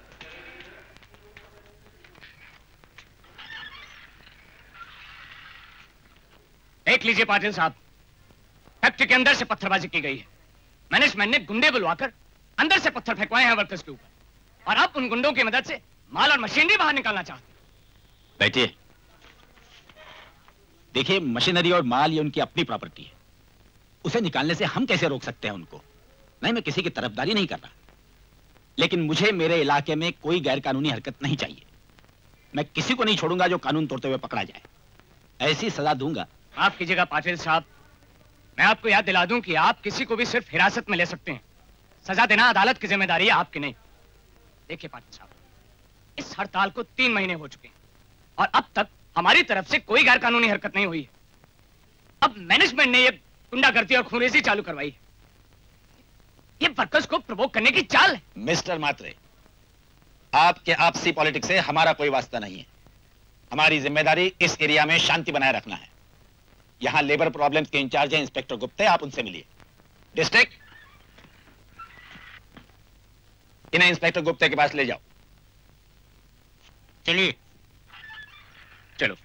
देख लीजिए पाटिल साहब, फैक्ट्री के अंदर से पत्थरबाजी की गई है। मैनेजमेंट ने गुंडे बुलवाकर अंदर से पत्थर फेंकवाए हैं वर्कर्स के ऊपर, और अब उन गुंडों की मदद से माल और मशीनरी बाहर निकालना चाहते हैं। बैठिए। देखिए, मशीनरी और माल ये उनकी अपनी प्रॉपर्टी है। उसे निकालने से हम कैसे रोक सकते हैं उनको? नहीं, मैं किसी की तरफदारी नहीं कर रहा, लेकिन मुझे मेरे इलाके में कोई गैरकानूनी हरकत नहीं चाहिए। मैं किसी को नहीं छोड़ूंगा जो कानून तोड़ते हुए पकड़ा जाए। ऐसी सजा दूंगा। माफ कीजिएगा पाटिल साहब, मैं आपको याद दिला दूं कि आप किसी को भी सिर्फ हिरासत में ले सकते हैं। सजा देना अदालत की जिम्मेदारी है, आपकी नहीं। देखिए पाटिल साहब, इस हड़ताल को 3 महीने हो चुके हैं और अब तक हमारी तरफ से कोई गैर कानूनी हरकत नहीं हुई है। अब मैनेजमेंट ने ये गुंडागर्दी और खूनरेजी चालू करवाई है। ये वर्कर्स को प्रवोक करने की चाल है। मिस्टर मात्रे, आपके आपसी पॉलिटिक्स से हमारा कोई वास्ता नहीं है। हमारी जिम्मेदारी इस एरिया में शांति बनाए रखना है। यहां लेबर प्रॉब्लम्स के इंचार्ज हैं इंस्पेक्टर गुप्ते, आप उनसे मिलिए। डिस्ट्रिक्ट, इन्हें इंस्पेक्टर गुप्ते के पास ले जाओ। चलिए चलो।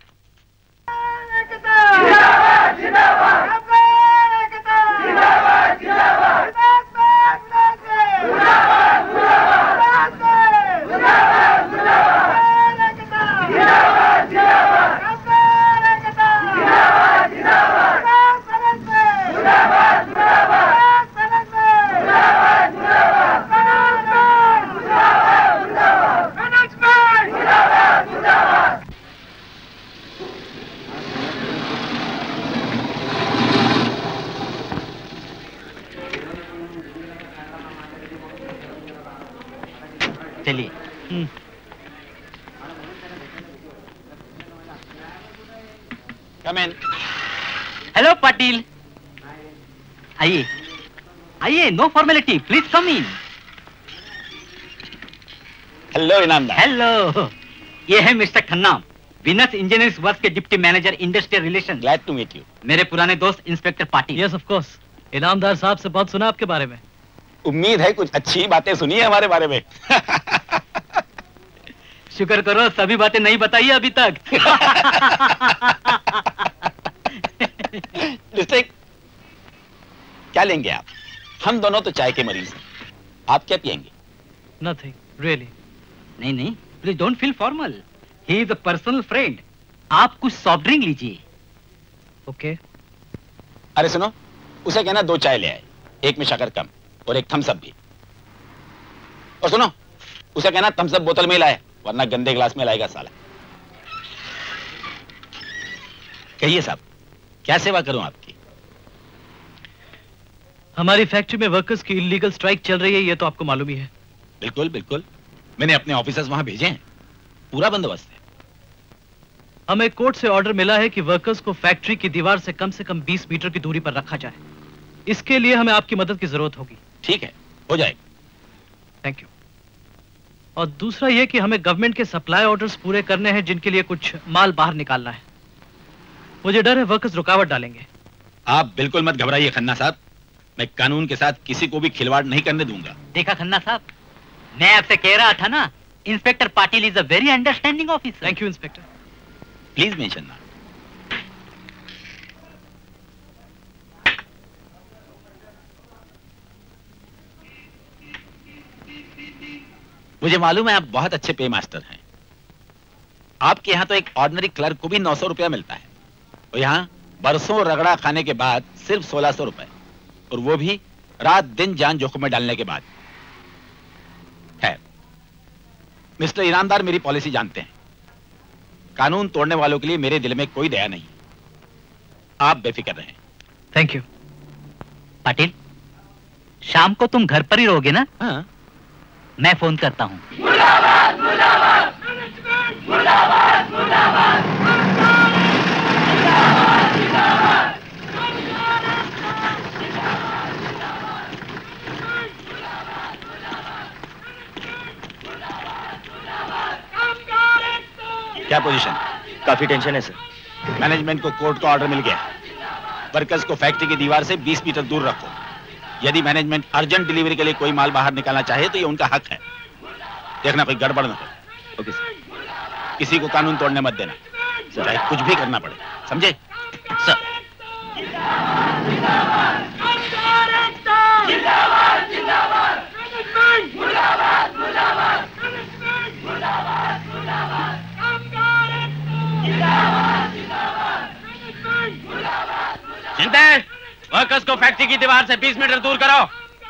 चलिए। कम इन। हेलो पाटिल, आइए आइए, no formality, please come in. Hello Inamdar. Hello, ये है mister Khanna, Venus engineers works के deputy manager industrial relation. Glad to meet you. मेरे पुराने दोस्त inspector Patil. Yes of course, Inamdar साहब से बहुत सुना आपके बारे में। उम्मीद है कुछ अच्छी बातें सुनी है हमारे बारे में। शुक्र करो, सभी बातें नहीं बताई अभी तक। डिस्ट्रिक्ट, क्या लेंगे आप? हम दोनों तो चाय के मरीज हैं, आप क्या पियेंगे? Nothing really. नहीं नहीं, please don't feel formal, he is a personal friend. आप कुछ सॉफ्ट ड्रिंक लीजिए। ओके। अरे सुनो, उसे कहना 2 चाय ले आए, एक में शक्कर कम और एक थम्स अप भी। और सुनो, उसे कहना थम्स अप बोतल में लाए, वरना गंदे ग्लास में लाएगा साला। कहिए साहब, क्या सेवा करूं आपकी? हमारी फैक्ट्री में वर्कर्स की इलीगल स्ट्राइक चल रही है, ये तो आपको मालूम ही है। बिल्कुल बिल्कुल, मैंने अपने ऑफिसर्स वहां भेजे हैं, पूरा बंदोबस्त है। हमें कोर्ट से ऑर्डर मिला है कि वर्कर्स को फैक्ट्री की दीवार से कम 20 मीटर की दूरी पर रखा जाए। इसके लिए हमें आपकी मदद की जरूरत होगी। ठीक है, हो जाएगा। Thank you. और दूसरा यह कि हमें गवर्नमेंट के सप्लाई ऑर्डर्स पूरे करने हैं, जिनके लिए कुछ माल बाहर निकालना है। मुझे डर है वर्कर्स रुकावट डालेंगे। आप बिल्कुल मत घबराइए खन्ना साहब, मैं कानून के साथ किसी को भी खिलवाड़ नहीं करने दूंगा। देखा खन्ना साहब, मैं आपसे कह रहा था ना, inspector Patil is a very understanding officer. Thank you inspector. Please mention ना। मुझे मालूम है आप बहुत अच्छे पे मास्टर हैं। आपके यहाँ तो एक ऑर्डिनरी क्लर्क को भी 900 रुपया मिलता है, और यहाँ बरसों रगड़ा खाने के बाद सिर्फ 1600 रुपए, और वो भी रात दिन जान जोखिम में डालने के बाद। है मिस्टर ईरानदार, मेरी पॉलिसी जानते हैं, कानून तोड़ने वालों के लिए मेरे दिल में कोई दया नहीं। आप बेफिक्र रहें। Thank you. पाटिल, शाम को तुम घर पर ही रहोगे ना? हाँ। मैं फोन करता हूँ। मुर्दाबाद, मुर्दाबाद, मुर्दाबाद, मुर्दाबाद, क्या पोजीशन? काफी टेंशन है सर। मैनेजमेंट को कोर्ट का ऑर्डर मिल गया, वर्कर्स को फैक्ट्री की दीवार से 20 मीटर दूर रखो। यदि मैनेजमेंट अर्जेंट डिलीवरी के लिए कोई माल बाहर निकालना चाहे तो ये उनका हक है। देखना कोई गड़बड़ न हो। Okay sir. किसी को कानून तोड़ने मत देना, चाहे कुछ भी करना पड़े, समझे? सर। चिंता है, वर्कर्स को फैक्ट्री की दीवार से 20 मीटर दूर करो।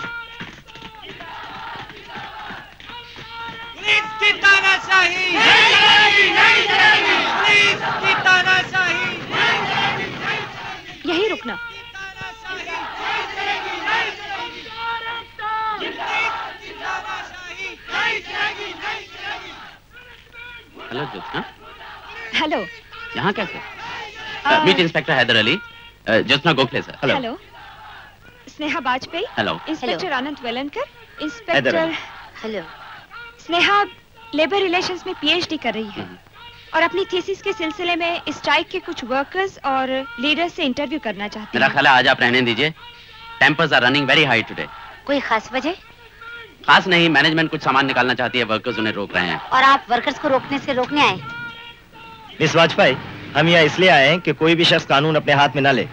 पुलिस की तानाशाही नहीं चलेगी, नहीं चलेगी। पुलिस की तानाशाही नहीं चलेगी। यहीं रुकना। हेलो ज्योत्सना। हेलो। यहाँ कैसे? Meet inspector Haider Ali, Jyotsna Gokhale sir. Hello. Sneha Bajpai. Hello. Inspector Anand Velankar. Inspector. Hello. Sneha labour relations में पीएचडी कर रही है और अपनी थीसिस के सिलसिले में स्ट्राइक के कुछ वर्कर्स और लीडर्स से इंटरव्यू करना चाहती है। मेरा ख्याल है आज आप रहने दीजिए। Tempers are running very high today. कोई खास वजह? खास नहीं, मैनेजमेंट कुछ सामान निकालना चाहती है, वर्कर्स उन्हें रोक रहे हैं। और आप वर्कर्स को रोकने से रोकने आए? मिस वाजपेयी, हम यहाँ इसलिए आए हैं कि कोई भी शख्स कानून अपने हाथ में न ले।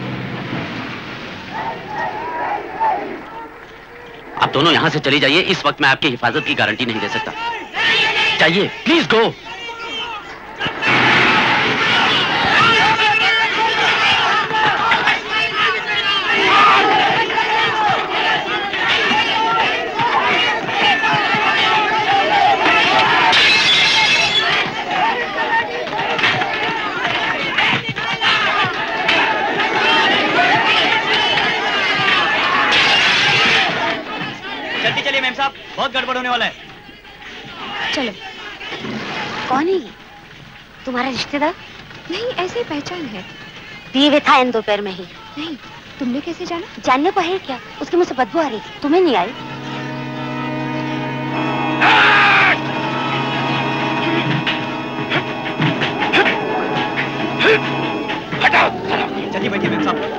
आप दोनों यहाँ से चली जाइए, इस वक्त मैं आपकी हिफाजत की गारंटी नहीं दे सकता। जाइए, प्लीज गो। जल्दी चलिए मेम साहब, बहुत गड़बड़ होने वाला है। चलो। कौन है ये? तुम्हारा रिश्तेदार? नहीं, ऐसे ही पहचान है। दिए हुए था इन दोपहर में ही। नहीं, तुमने कैसे जाना? जानने को है क्या? उसके मुंह से बदबू आ रही थी, तुम्हें नहीं आई? हटाओ। चलिए बैठिए मेम साहब।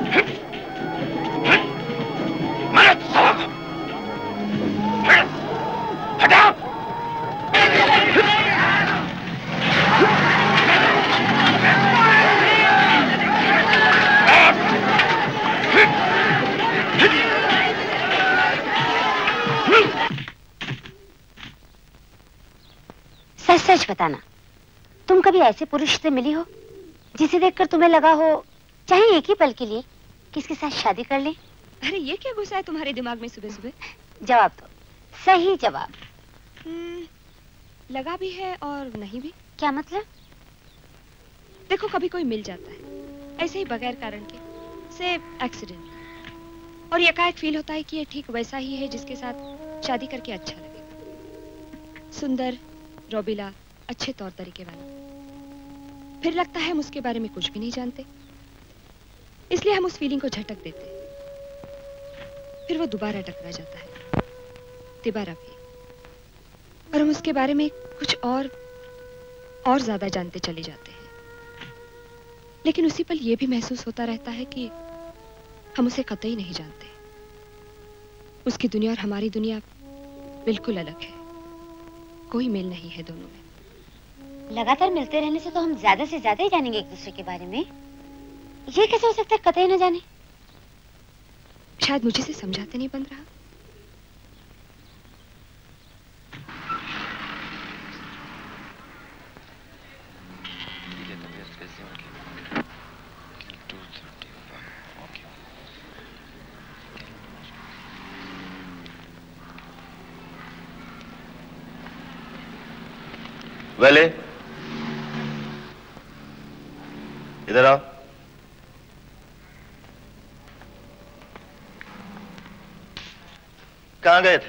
हटाओ। सच सच बताना, तुम कभी ऐसे पुरुष से मिली हो जिसे देखकर तुम्हें लगा हो चाहे एक ही पल के लिए कि इसके साथ शादी कर ले? अरे ये क्या गुस्सा है तुम्हारे दिमाग में सुबह सुबह? जवाब दो, सही जवाब। लगा भी है और नहीं भी। क्या मतलब? देखो, कभी कोई मिल जाता है ऐसे ही बगैर कारण के, से एक्सीडेंट, और एकाएक फील होता है कि ये ठीक वैसा ही है जिसके साथ शादी करके अच्छा लगेगा। सुंदर, रोबीला, अच्छे तौर तरीके वाला। फिर लगता है हम उसके बारे में कुछ भी नहीं जानते, इसलिए हम उस फीलिंग को झटक देते हैं। फिर वो दोबारा टकरा जाता है, दोबारा भी, और हम उसके बारे में कुछ और ज्यादा जानते चले जाते हैं। लेकिन उसी पल ये भी महसूस होता रहता है कि हम उसे कतई नहीं जानते। उसकी दुनिया और हमारी दुनिया बिल्कुल अलग है, कोई मेल नहीं है दोनों में। लगातार मिलते रहने से तो हम ज्यादा से ज्यादा ही जानेंगे एक दूसरे के बारे में। ये कैसे हो सकता है कतई न जाने? शायद मुझे से समझाते नहीं बन रहा। वेले, इधर आओ। कहाँ गए थे?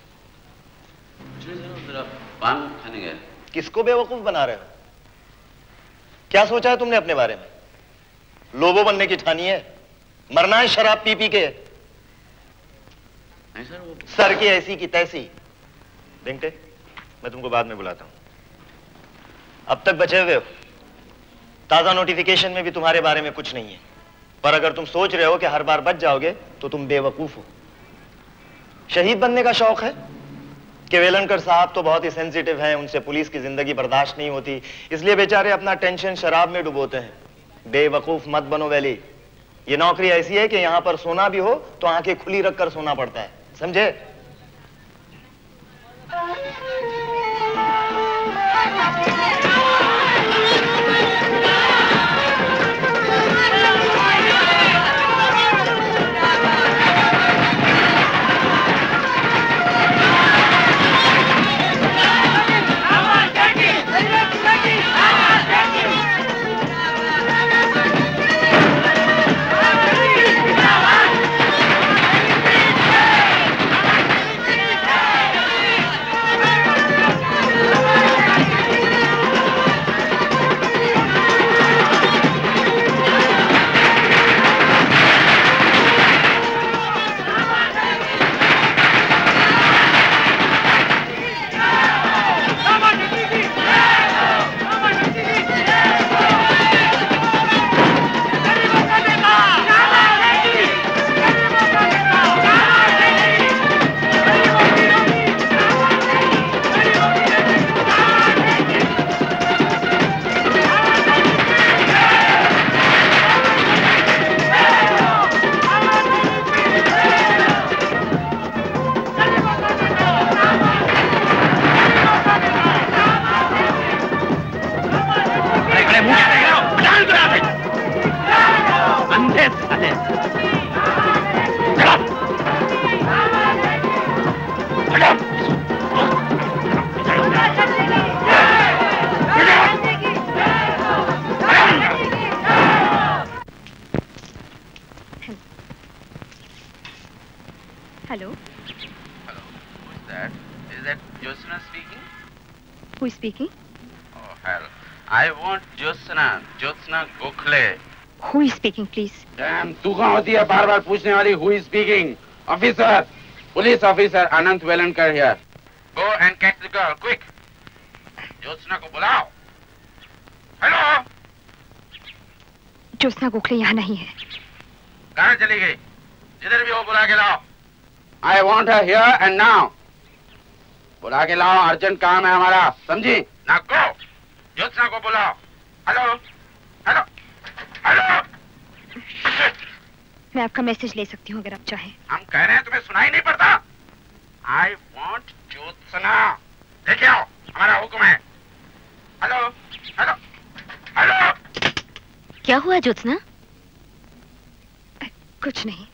पान खाने गए। किसको बेवकूफ बना रहे हो? क्या सोचा है तुमने अपने बारे में? लोबो बनने की ठानी है? मरना है शराब पी पी के? नहीं सर, वो सर की ऐसी की तैसी। बेंटे, मैं तुमको बाद में बुलाता हूं। अब तक बचे हुए हो। ताजा नोटिफिकेशन में भी तुम्हारे बारे में कुछ नहीं है, पर अगर तुम सोच रहे हो कि हर बार बच जाओगे तो तुम बेवकूफ हो। शहीद बनने का शौक है? कि वेलनकर साहब तो बहुत ही सेंसिटिव हैं, उनसे पुलिस की जिंदगी बर्दाश्त नहीं होती, इसलिए बेचारे अपना टेंशन शराब में डुबोते हैं। बेवकूफ मत बनो वैली। ये नौकरी ऐसी है कि यहां पर सोना भी हो तो आंखें खुली रखकर सोना पड़ता है, समझे? Is that Jyotsna speaking? Who is speaking? Oh hell. I want Jyotsna Gokhale. Who is speaking, please? Damn, तू कौन होती है बार-बार पूछने वाली? Who is speaking? Officer, police officer Anant Velankar here. Go and catch the girl, quick. Jyotsna को बुलाओ. Hello. Jyotsna Gokhale यहाँ नहीं है। कहाँ चली गई? जिधर भी हो बुला के लाओ. I want her here and now. बुला के लाओ, अर्जेंट काम है हमारा, समझी? Now go. ज्योत्सना को बुलाओ. Hello hello hello. मैं आपका मैसेज ले सकती हूँ अगर आप चाहें। हम कह रहे हैं तुम्हें सुनाई नहीं पड़ता? I want Jyotsna. लेके आओ, हमारा हुक्म है. Hello hello hello. क्या हुआ ज्योत्सना? कुछ नहीं।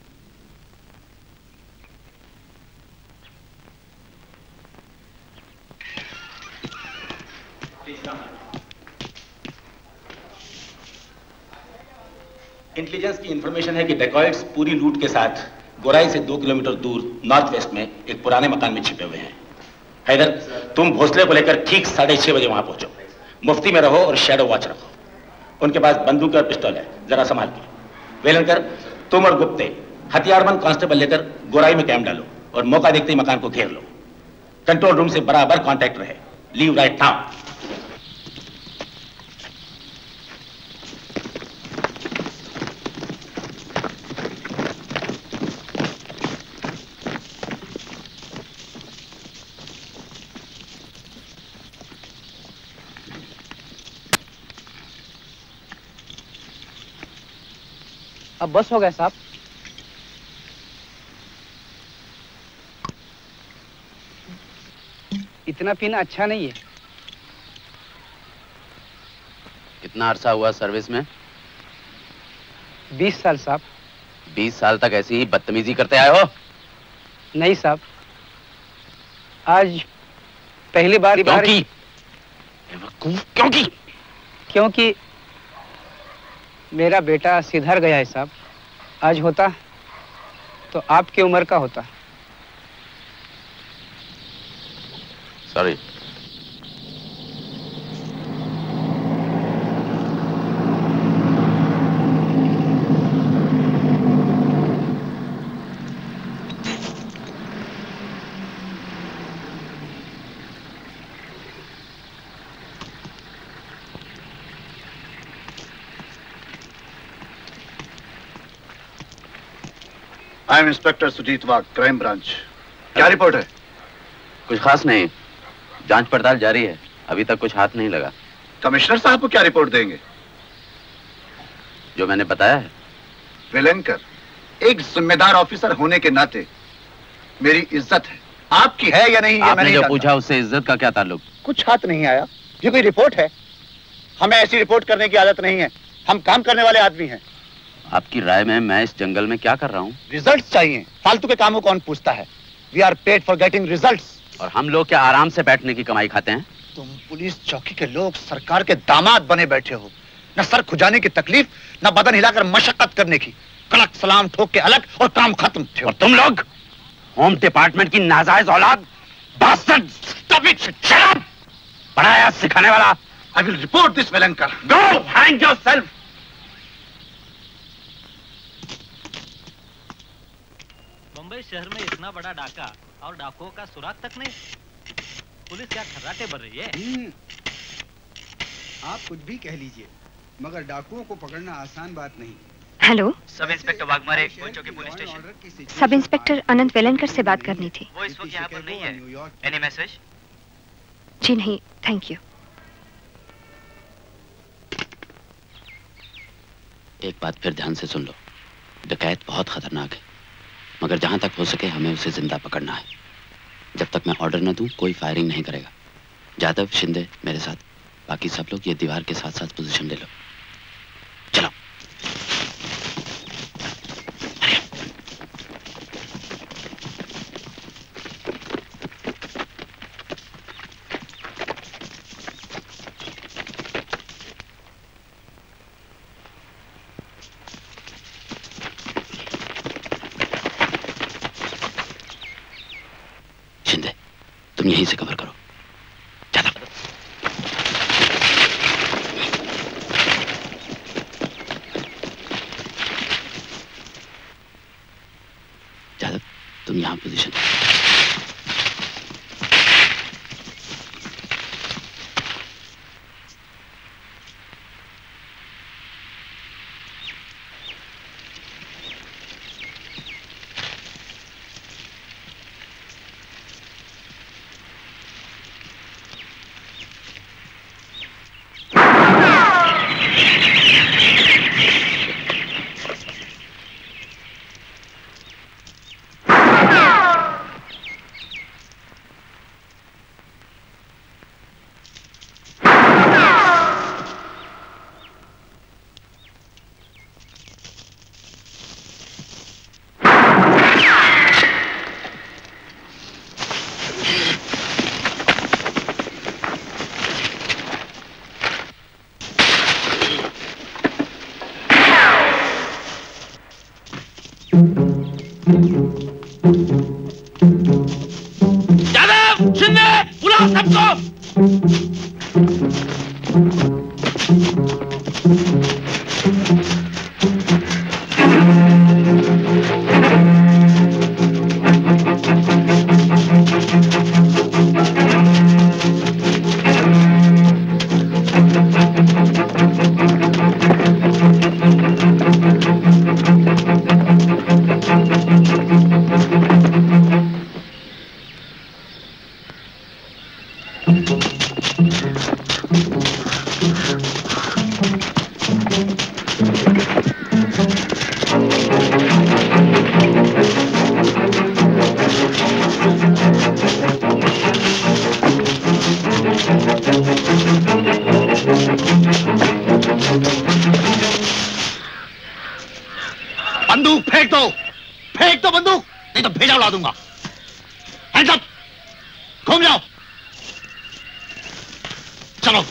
इंटेलिजेंस की इंफॉर्मेशन है कि डेकॉइट्स पूरी लूट के साथ गोराई से 2 किलोमीटर दूर नॉर्थ वेस्ट में एक पुराने मकान में छिपे हुए हैं। हैदर, तुम भोसले को लेकर ठीक 6:30 बजे वहां पहुंचो। मुफ्ती में रहो और शैडो वॉच रखो। उनके पास बंदूक और पिस्टल है, जरा संभाल के। वेलनकर, तुम और गुप्ते हथियारबंद कांस्टेबल लेकर गोराई में कैंप डालो और मौका देखते ही मकान को घेर लो। कंट्रोल रूम से बराबर कांटेक्ट रहे। Leave right now. अब बस हो गया साहब। इतना पीना अच्छा नहीं है। कितना अरसा हुआ सर्विस में? 20 साल साहब। 20 साल तक ऐसी ही बदतमीजी करते आए हो? नहीं साहब, आज पहली बार। क्योंकि क्योंकि मेरा बेटा सिधर गया है साहब। आज होता तो आपकी उम्र का होता। Sorry. I am inspector Sujit Wagh, crime branch. क्या रिपोर्ट है? कुछ खास नहीं, जांच पड़ताल जारी है, अभी तक कुछ हाथ नहीं लगा। कमिश्नर साहब को क्या रिपोर्ट देंगे? जो मैंने बताया है। वेलनकर, एक जिम्मेदार ऑफिसर होने के नाते मेरी इज्जत है, आपकी है या नहीं? आपने जो पूछा उससे इज्जत का क्या ताल्लुक? कुछ हाथ नहीं आया, ये कोई रिपोर्ट है? हमें ऐसी रिपोर्ट करने की आदत नहीं है, हम काम करने वाले आदमी हैं। आपकी राय में मैं इस जंगल में क्या कर रहा हूँ? रिजल्ट्स चाहिए, फालतू के कामों कौन पूछता है? We are paid for getting results. और हम लोग क्या आराम से बैठने की कमाई खाते हैं? तुम पुलिस चौकी के लोग सरकार के दामाद बने बैठे हो, न सर खुजाने की तकलीफ, न बदन हिलाकर मशक्कत करने की। कड़क सलाम ठोक के अलग और काम खत्म। और तुम लोग होम डिपार्टमेंट की नाजायज औलाद, bastard, stop it, shut up! पढ़ाया सिखाने वाला। I will report this Velankar. Go hang yourself. Mumbai शहर में इतना बड़ा डाका और डाकुओं का सुराग तक नहीं। पुलिस क्या खर्राटे भर रही है? आप कुछ भी कह लीजिए, मगर डाकुओं को पकड़ना आसान बात नहीं। हेलो, सब इंस्पेक्टर वाघमारे, चौकी police station. Sub inspector Anant Velankar से बात करनी थी। वो इस वक्त यहाँ पर नहीं है। Any message? जी नहीं, थैंक यू। एक बात फिर ध्यान से सुन लो, डकैत बहुत खतरनाक है, मगर जहां तक हो सके हमें उसे जिंदा पकड़ना है। जब तक मैं ऑर्डर न दूं कोई फायरिंग नहीं करेगा। जादव, शिंदे मेरे साथ, बाकी सब लोग ये दीवार के साथ साथ पोजीशन ले लो। चलो। शिंदे, तुम यहीं से कवर करो। जादव। जादव, तुम यहां पोजीशन। यादव, शिंदे, बुलाओ सबको। बंदूक फेंक दो बंदूक, नहीं तो भेजा उड़ा दूंगा। हैंड्स अप, घूम जाओ, चलो।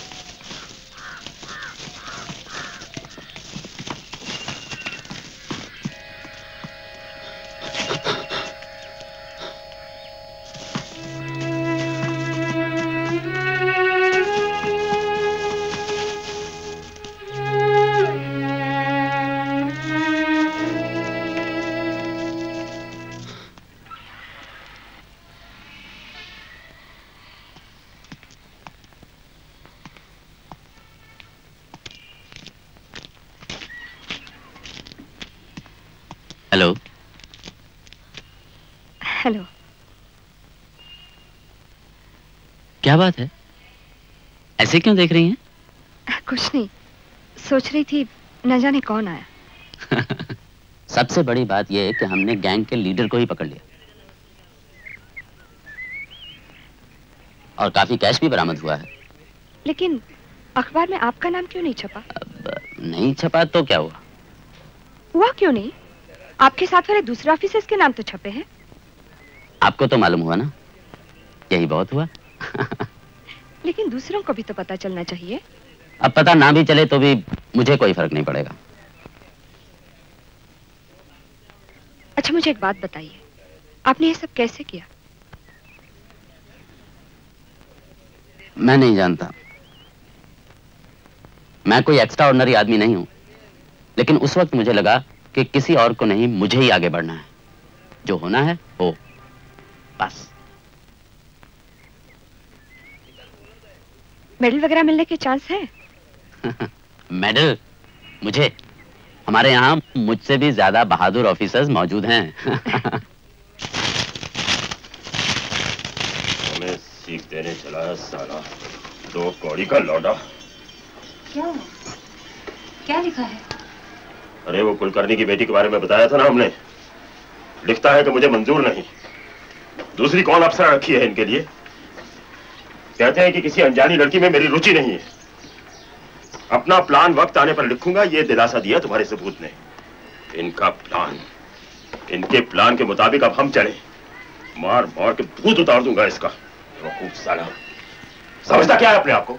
हेलो। हेलो। क्या बात है, ऐसे क्यों देख रही हैं? कुछ नहीं, सोच रही थी न जाने कौन आया। सबसे बड़ी बात यह है कि हमने गैंग के लीडर को ही पकड़ लिया और काफी कैश भी बरामद हुआ है। लेकिन अखबार में आपका नाम क्यों नहीं छपा? नहीं छपा तो क्या हुआ? हुआ क्यों नहीं? आपके साथ वाले दूसरे ऑफिसर्स के नाम तो छपे हैं। आपको तो मालूम हुआ ना, यही बहुत हुआ। लेकिन दूसरों को भी तो पता चलना चाहिए। अब पता ना भी चले तो भी मुझे कोई फर्क नहीं पड़ेगा। अच्छा मुझे एक बात बताइए, आपने ये सब कैसे किया? मैं नहीं जानता, मैं कोई एक्स्ट्रा ऑर्डिनरी आदमी नहीं हूं, लेकिन उस वक्त मुझे लगा कि किसी और को नहीं, मुझे ही आगे बढ़ना है। जो होना है हो, बस। मेडल वगैरह मिलने के चांस है? मेडल? मुझे? हमारे यहाँ मुझसे भी ज्यादा बहादुर ऑफिसर्स मौजूद हैं। हमें सीख देने चला है साला, दो कौड़ी का लौटा। क्या? क्या लिखा है? अरे वो कुलकर्णी की बेटी के बारे में बताया था ना हमने। लिखता है कि मुझे मंजूर नहीं, दूसरी कौन अफसर रखी है इनके लिए। कहते हैं कि किसी अनजानी लड़की में मेरी रुचि नहीं है। अपना प्लान वक्त आने पर लिखूंगा, ये दिलासा दिया तुम्हारे सबूत ने। इनका प्लान, इनके प्लान के मुताबिक अब हम चले। मार मार के भूत उतार दूंगा इसका। बेवकूफ साला, समझता क्या है अपने आप को?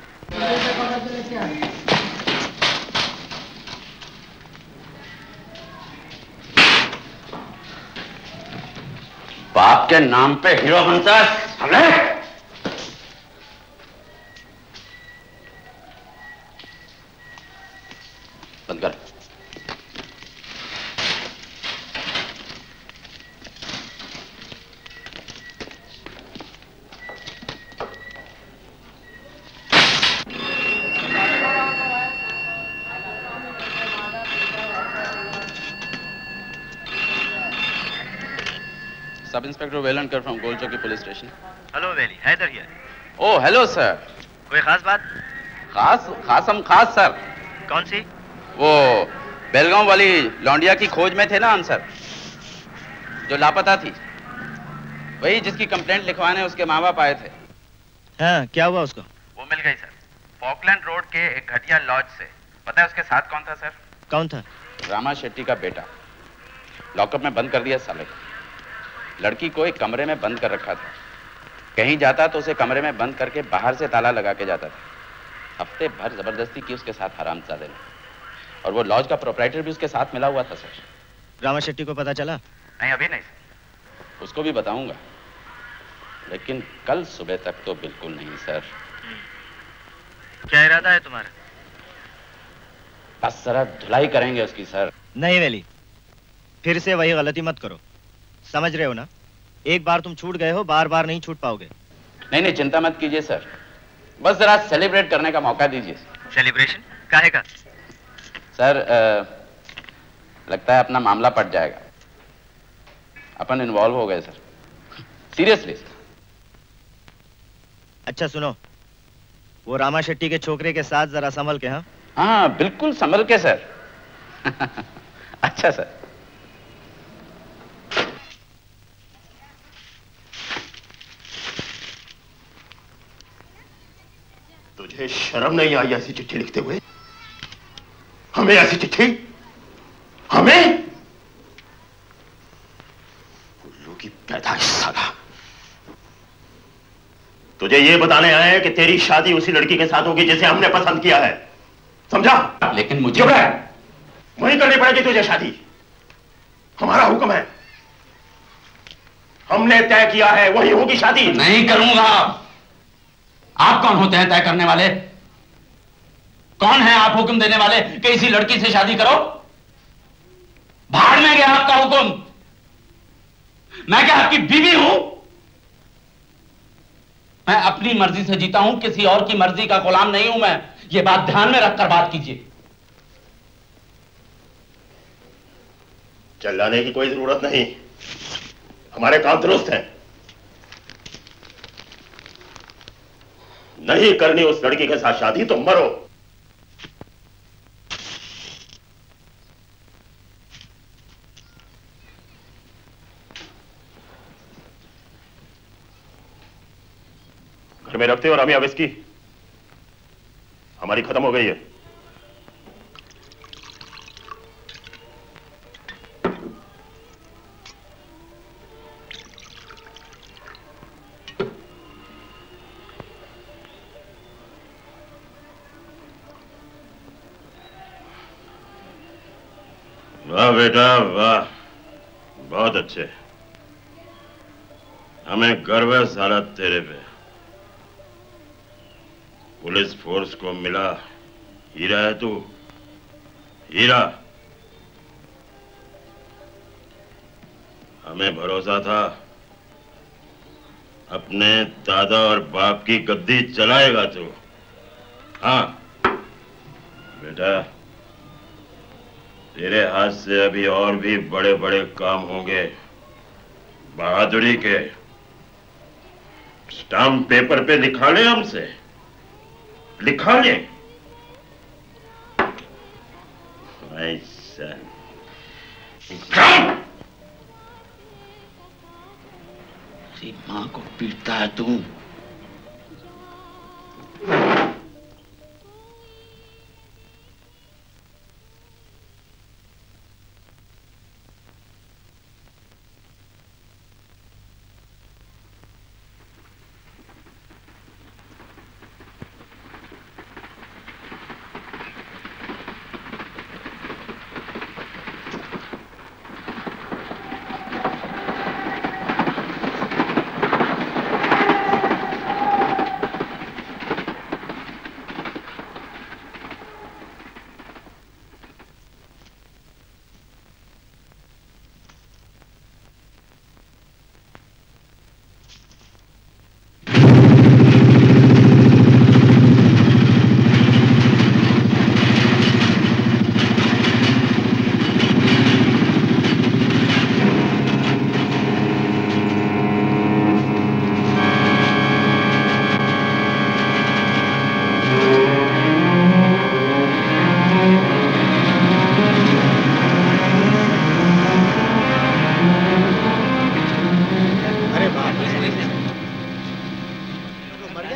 बाप के नाम पे हीरो बनता है। Sub Inspector Velankar from Golchoki Police Station. Hello Velly, Haider here. Oh, hello sir. कोई खास बात? खास सर। कौन सी? वो बेलगांव वाली लौंडिया की खोज में थे ना हम सर, जो लापता थी, वही जिसकी कंप्लेंट लिखवाने उसके माँ बाप आए थे। हाँ, क्या हुआ उसको? वो मिल गई सर, फॉकलैंड रोड के एक घटिया लॉज से। पता है उसके साथ कौन था सर? कौन था? रामा शेट्टी का बेटा। लॉकअप में बंद कर दिया साले को। लड़की को एक कमरे में बंद कर रखा था। कहीं जाता तो उसे कमरे में बंद करके बाहर से ताला लगा के जाता था। हफ्ते भर जबरदस्ती की उसके साथ हरामजादे ने। और वो लॉज का प्रोप्राइटर भी उसके साथ मिला हुआ था सर। रामा शेट्टी को पता चला? नहीं, अभी नहीं सर। उसको भी बताऊंगा, लेकिन कल सुबह तक तो बिल्कुल नहीं सर। क्या इरादा है तुम्हारा? बस जरा धुलाई करेंगे उसकी सर। नहीं वेली, फिर से वही गलती मत करो। समझ रहे हो ना? एक बार तुम छूट गए हो, बार बार नहीं छूट पाओगे। नहीं, चिंता मत कीजिए सर, बस जरा सेलिब्रेट करने का मौका दीजिए। सेलिब्रेशन काहे का? सर लगता है अपना मामला पट जाएगा। अपन इन्वॉल्व हो गए सर, सीरियसली। अच्छा सुनो, वो रामा शेट्टी के छोकरे के साथ जरा संभल के। हाँ हाँ, बिल्कुल संभल के सर। अच्छा सर। तुझे शर्म नहीं आई ऐसी चिट्ठी लिखते हुए? हमें ऐसी चिट्ठी? हमें? उल्लू की पैदाइश साला। तुझे ये बताने आए हैं कि तेरी शादी उसी लड़की के साथ होगी जिसे हमने पसंद किया है, समझा? लेकिन मुझे चुप रह, वही करनी पड़ेगी तुझे शादी। हमारा हुक्म है, हमने तय किया है, वही होगी शादी। नहीं करूंगा। आप कौन होते हैं तय करने वाले? कौन है आप हुक्म देने वाले कि इसी लड़की से शादी करो? भाड़ में गया आपका हुक्म। मैं क्या आपकी बीवी हूं? मैं अपनी मर्जी से जीता हूं, किसी और की मर्जी का गुलाम नहीं हूं मैं। ये बात ध्यान में रखकर बात कीजिए। चिल्लाने की कोई जरूरत नहीं, हमारे काम दुरुस्त हैं। नहीं करनी उस लड़की के साथ शादी तो मरो। घर में रखते हो रामिया विस्की? हमारी खत्म हो गई है। वाह बेटा वाह, बहुत अच्छे। हमें गर्व है साला तेरे पे। पुलिस फोर्स को मिला हीरा है तू, हीरा। हमें भरोसा था अपने दादा और बाप की गद्दी चलाएगा तू। हाँ बेटा, तेरे हाथ से अभी और भी बड़े बड़े काम होंगे, बहादुरी के। स्टाम्प पेपर पे लिखा ले, हमसे लिखा ले। ऐसा मां को पीटता है तू।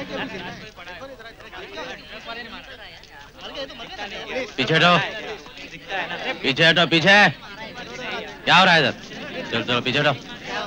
पीछे हटो, पीछे हटो, पीछे। क्या हो रहा है इधर? चलो चलो पीछे हटो।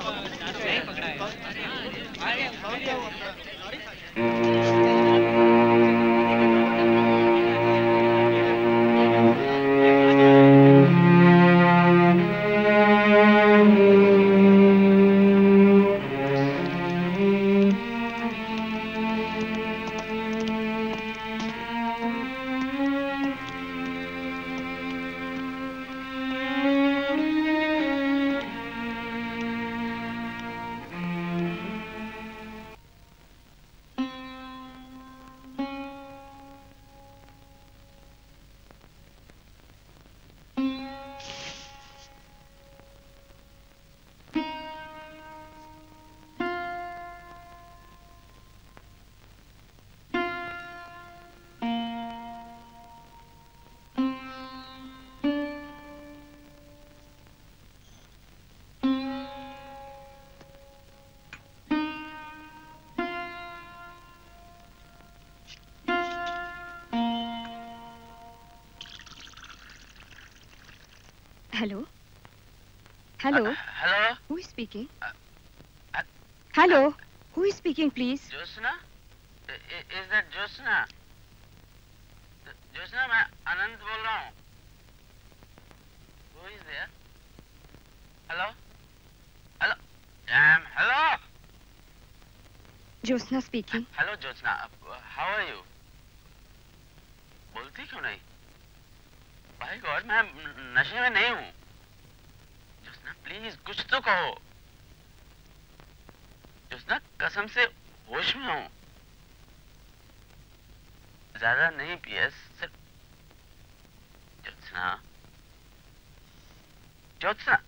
Hello? Hello? Hello? Who is speaking? Hello? Who is speaking, please? Jyotsna? Is that Jyotsna? Jyotsna, मैं आनंद बोल रहा हूँ. Who is there? Hello? Hello? Hello? Jyotsna speaking. Hello, Jyotsna. How are you? बोलती क्यों नहीं? भाई गॉड, मैं नशे में नहीं हूँ. ज्योत्सना प्लीज कुछ तो कहो. ज्योत्सना कसम से होश में हूँ. ज्यादा नहीं पिया, सिर्फ. ज्योत्सना, ज्योत्सना.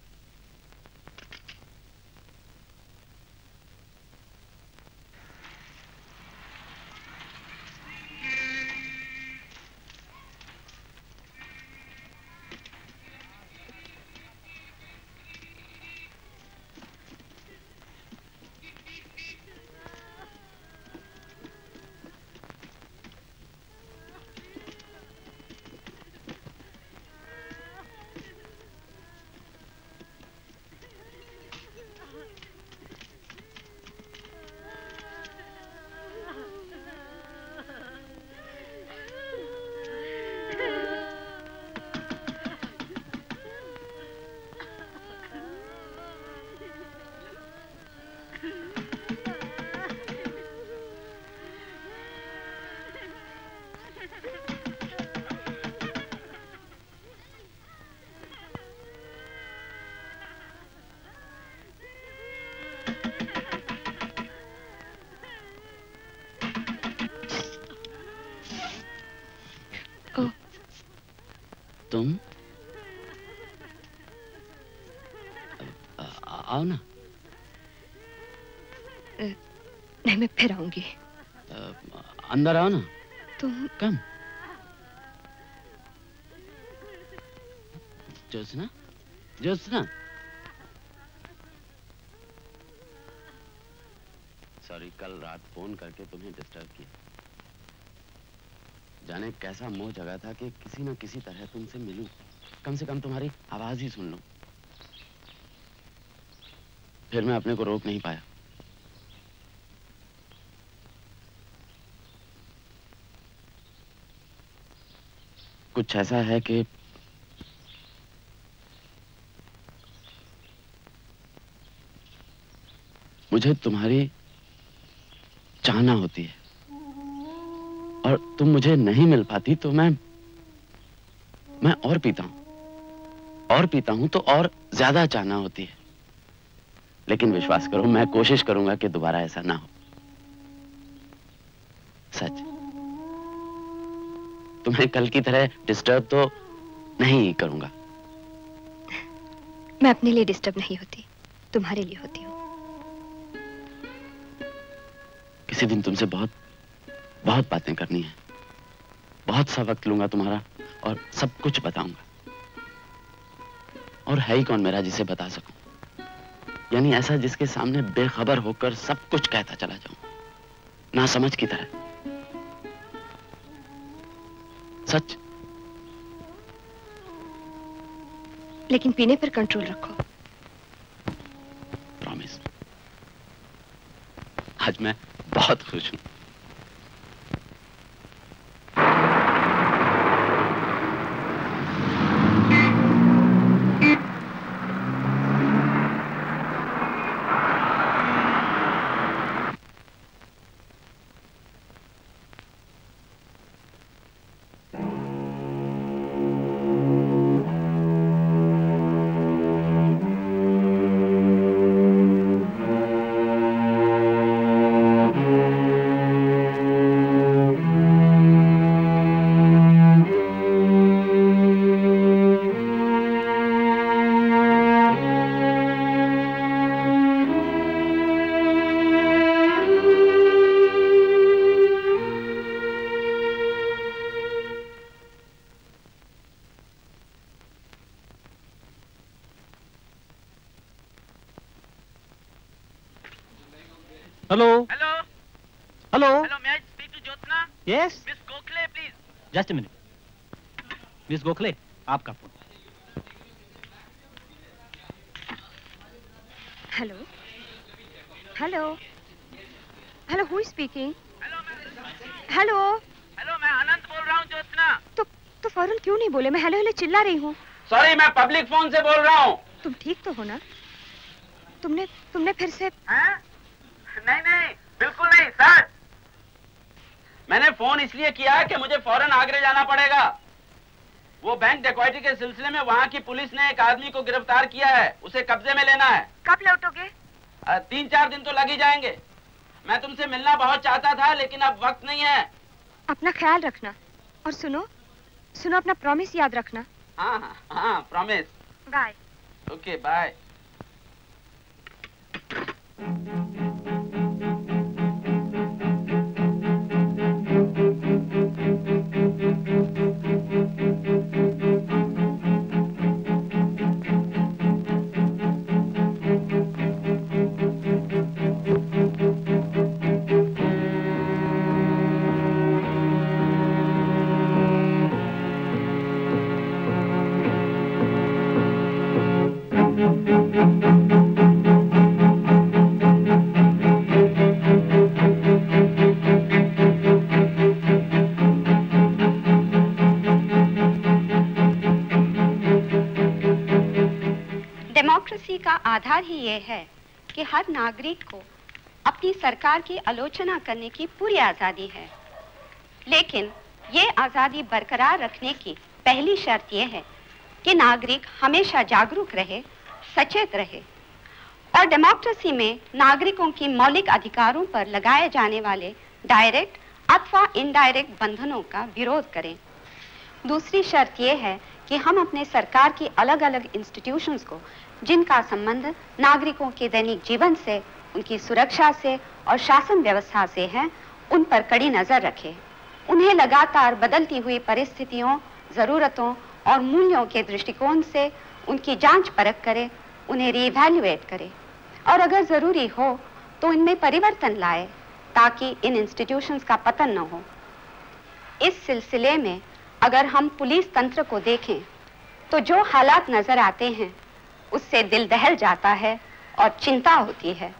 तुम आओ ना. नहीं, मैं फिर आऊंगी. अंदर आओ ना. तुम कम. ज्योत्सना, ज्योत्सना. सॉरी, कल रात फोन करके तुम्हें डिस्टर्ब किया. जाने कैसा मोह जगा था कि किसी न किसी तरह तुमसे मिलूं, कम से कम तुम्हारी आवाज ही सुन लूं. फिर मैं अपने को रोक नहीं पाया. कुछ ऐसा है कि मुझे तुम्हारी चाहना होती है और तुम मुझे नहीं मिल पाती तो मैं और पीता हूं तो और ज्यादा चाहना होती है. लेकिन विश्वास करो, मैं कोशिश करूंगा कि दोबारा ऐसा ना हो. सच. तुम्हें कल की तरह डिस्टर्ब तो नहीं करूंगा. मैं अपने लिए डिस्टर्ब नहीं होती, तुम्हारे लिए होती हूँ. किसी दिन तुमसे बहुत बातें करनी है. बहुत सा वक्त लूंगा तुम्हारा और सब कुछ बताऊंगा. और है ही कौन मेरा जिसे बता सकूं? यानी ऐसा जिसके सामने बेखबर होकर सब कुछ कहता चला जाऊं. नासमझ की तरह। सच। लेकिन पीने पर कंट्रोल रखो। प्रॉमिस। आज मैं बहुत खुश हूं। Hello hello hello hello, may I speak to Jyotsna? Yes Miss Gokhale, please. Just minute. Miss Gokhale, आपका phone. Hello hello hello, who is speaking? Hello hello, मैं आनंद बोल रहा हूँ ज्योत्सना। तो फौरन क्यों नहीं बोले? मैं हेलो हेलो चिल्ला रही हूँ। सॉरी, मैं पब्लिक फोन से बोल रहा हूँ। तुम ठीक तो हो ना? तुमने फिर से? नहीं नहीं, बिल्कुल नहीं सर। मैंने फोन इसलिए किया कि मुझे फौरन आगरे जाना पड़ेगा। वो बैंक डकैती के सिलसिले में वहाँ की पुलिस ने एक आदमी को गिरफ्तार किया है। उसे कब्जे में लेना है। कब लौटोगे? 3-4 दिन तो लग ही जाएंगे। मैं तुमसे मिलना बहुत चाहता था, लेकिन अब वक्त नहीं है। अपना ख्याल रखना और सुनो अपना प्रॉमिस याद रखना। हाँ हाँ हाँ, promise. Bye. Okay bye. Democracy का आधार ही ये है कि हर नागरिक को अपनी सरकार की आलोचना करने की पूरी आजादी है, लेकिन ये आजादी बरकरार रखने की पहली शर्त ये है कि नागरिक हमेशा जागरूक रहे, सचेत रहे और डेमोक्रेसी में नागरिकों की मौलिक अधिकारों पर लगाए जाने वाले डायरेक्ट अथवा इनडायरेक्ट बंधनों का विरोध करें। दूसरी शर्त ये है कि हम अपने सरकार की अलग अलग इंस्टीट्यूशंस को, जिनका संबंध नागरिकों के दैनिक जीवन से, उनकी सुरक्षा से और शासन व्यवस्था से है, उन पर कड़ी नजर रखें। उन्हें लगातार बदलती हुई परिस्थितियों, जरूरतों और मूल्यों के दृष्टिकोण से उनकी जांच परख करें, उन्हें रीवैल्यूएट करें और अगर जरूरी हो तो इनमें परिवर्तन लाए ताकि इन इंस्टीट्यूशंस का पतन न हो। इस सिलसिले में अगर हम पुलिस तंत्र को देखें तो जो हालात नजर आते हैं उससे दिल दहल जाता है और चिंता होती है।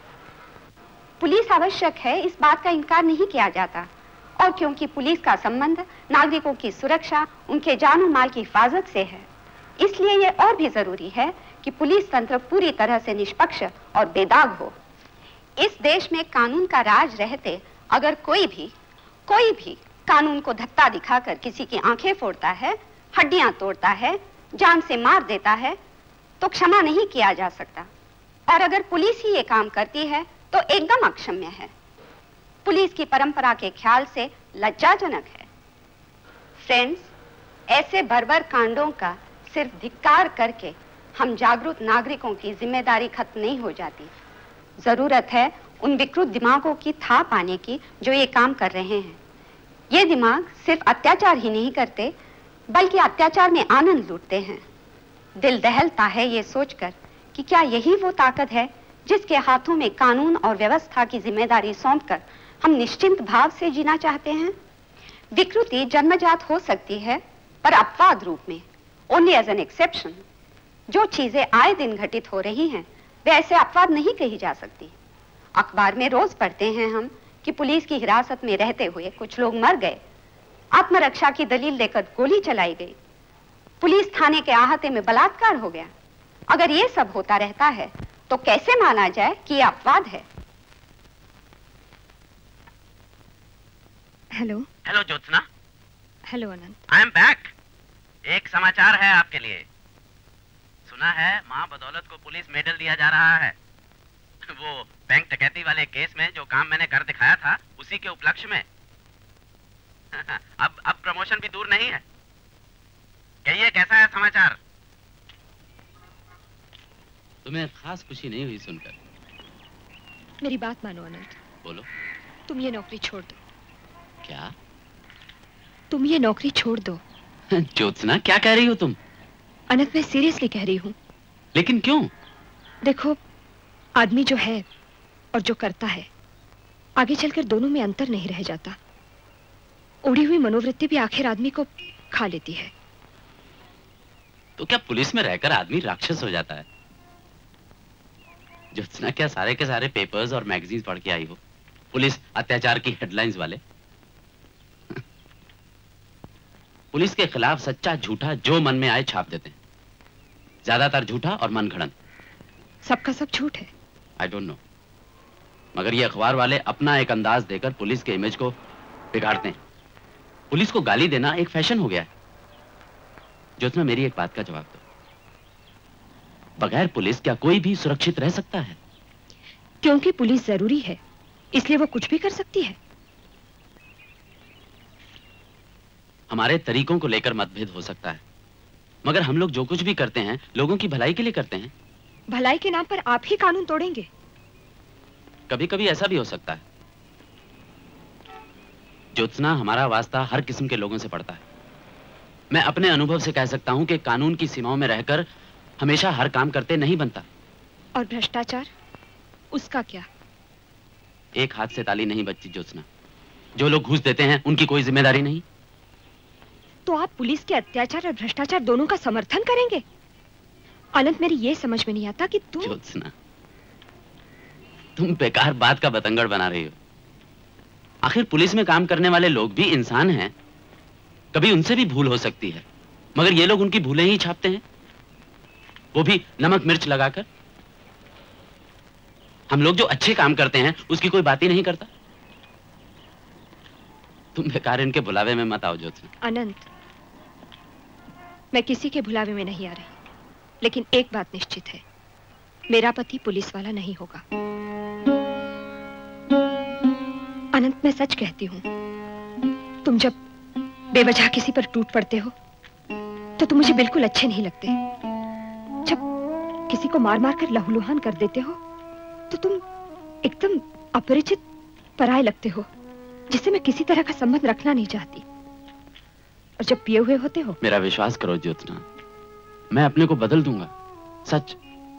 पुलिस आवश्यक है, इस बात का इनकार नहीं किया जाता, और क्योंकि पुलिस का संबंध नागरिकों की सुरक्षा, उनके जान और माल की हिफाजत से है, इसलिए ये और भी जरूरी है कि पुलिस तंत्र पूरी तरह से निष्पक्ष और बेदाग हो। इस देश में कानून का राज रहते अगर कोई भी कानून को धत्ता दिखाकर किसी की आंखें फोड़ता है, हड्डियां तोड़ता है, जान से मार देता है, तो क्षमा नहीं किया जा सकता। और अगर पुलिस ही ये काम करती है तो एकदम अक्षम्य है। पुलिस की परंपरा के ख्याल से लज्जाजनक है। फ्रेंड्स, ऐसे बर्बर कांडों का सिर्फ धिक्कार करके हम जागरूक नागरिकों की जिम्मेदारी खत्म नहीं हो जाती। जरूरत है उन विकृत दिमागों की था पाने की जो ये काम कर रहे हैं। ये दिमाग सिर्फ अत्याचार ही नहीं करते, बल्कि अत्याचार में आनंद लूटते हैं। दिल दहलता है ये सोचकर कि क्या यही वो ताकत है जिसके हाथों में कानून और व्यवस्था की जिम्मेदारी सौंपकर हम निश्चिंत भाव से जीना चाहते हैं। विकृति जन्मजात हो सकती है, पर अपवाद रूप में, ओनली एज एन एक्सेप्शन। जो चीजें आए दिन घटित हो रही हैं, वे ऐसे अपवाद नहीं कही जा सकती। अखबार में रोज पढ़ते हैं हम कि पुलिस की हिरासत में रहते हुए कुछ लोग मर गए, आत्मरक्षा की दलील देकर गोली चलाई गई, पुलिस थाने के अहाते में बलात्कार हो गया। अगर ये सब होता रहता है तो कैसे माना जाए कि ये अपवाद है? Hello. Hello Jyotsna. Hello Anant. I am back. एक समाचार है आपके लिए। सुना है मां बदौलत को पुलिस मेडल दिया जा रहा है। वो बैंक डकैती वाले केस में जो काम मैंने कर दिखाया था, उसी के उपलक्ष्य में। अब प्रमोशन भी दूर नहीं है। कहिए कैसा है समाचार? तुम्हें खास खुशी नहीं हुई सुनकर? मेरी बात मानो अनंत। बोलो। तुम ये नौकरी छोड़ दो। क्या? तुम ये नौकरी छोड़ दो। ज्योत्सना, क्या कह रही हो तुम? अनंत, मैं सीरियसली कह रही हूँ। लेकिन क्यों? देखो, आदमी जो है और जो करता है, आगे चलकर दोनों में अंतर नहीं रह जाता। उड़ी हुई मनोवृत्ति भी आखिर आदमी को खा लेती है। तो क्या पुलिस में रहकर आदमी राक्षस हो जाता है? ज्योत्सना, क्या सारे के सारे पेपर्स और मैगजीन्स पढ़ के आई हो? पुलिस अत्याचार की हेडलाइंस वाले। पुलिस के खिलाफ सच्चा झूठा जो मन में आए छाप देते हैं। ज्यादातर झूठा और मनगढ़ंत। सबका सब झूठ है। आई डोंट नो, मगर ये अखबार वाले अपना एक अंदाज देकर पुलिस के इमेज को बिगाड़ते हैं। पुलिस को गाली देना एक फैशन हो गया है। ज्योत्सना, मेरी एक बात का जवाब दो। बगैर पुलिस क्या कोई भी सुरक्षित रह सकता है? क्योंकि पुलिस जरूरी है, इसलिए वो कुछ भी कर सकती है। हमारे तरीकों को लेकर मतभेद हो सकता है, मगर हम लोग जो कुछ भी करते हैं लोगों की भलाई के लिए करते हैं। भलाई के नाम पर आप ही कानून तोड़ेंगे? कभी कभी ऐसा भी हो सकता है। ज्योत्सना, हमारा वास्ता हर किस्म के लोगों से पड़ता है। मैं अपने अनुभव से कह सकता हूं कि कानून की सीमाओं में रहकर हमेशा हर काम करते नहीं बनता। और भ्रष्टाचार, उसका क्या? एक हाथ से ताली नहीं बजती ज्योत्सना। जो लोग घूस देते हैं उनकी कोई जिम्मेदारी नहीं। तो आप पुलिस के अत्याचार और भ्रष्टाचार दोनों का समर्थन करेंगे? अनंत, मेरी ये समझ में नहीं आता कि तुम। ज्योत्सना, तुम बेकार बात का बतंगड़ बना रही हो। आखिर पुलिस में काम करने वाले लोग भी इंसान हैं। कभी उनसे भी भूल हो सकती है, मगर ये लोग उनकी भूलें ही छापते हैं, वो भी नमक मिर्च लगाकर। हम लोग जो अच्छे काम करते हैं उसकी कोई बात ही नहीं करता। तुम बेकार इनके बुलावे में मत आओ ज्योत्सना। अनंत, मैं किसी के बुलावे में नहीं आ रही, लेकिन एक बात निश्चित है, मेरा पति पुलिस वाला नहीं होगा। अनंत, मैं सच कहती हूँ, तुम जब बेवजह किसी पर टूट पड़ते हो तो तुम मुझे बिल्कुल अच्छे नहीं लगते। जब किसी को मार मार कर लहूलुहान कर देते हो तो तुम एकदम अपरिचित पराये लगते हो, जिससे मैं किसी तरह का संबंध रखना नहीं चाहती। और जब पिए हुए होते हो। मेरा विश्वास करो ज्योत्सना, मैं अपने को बदल दूंगा, सच।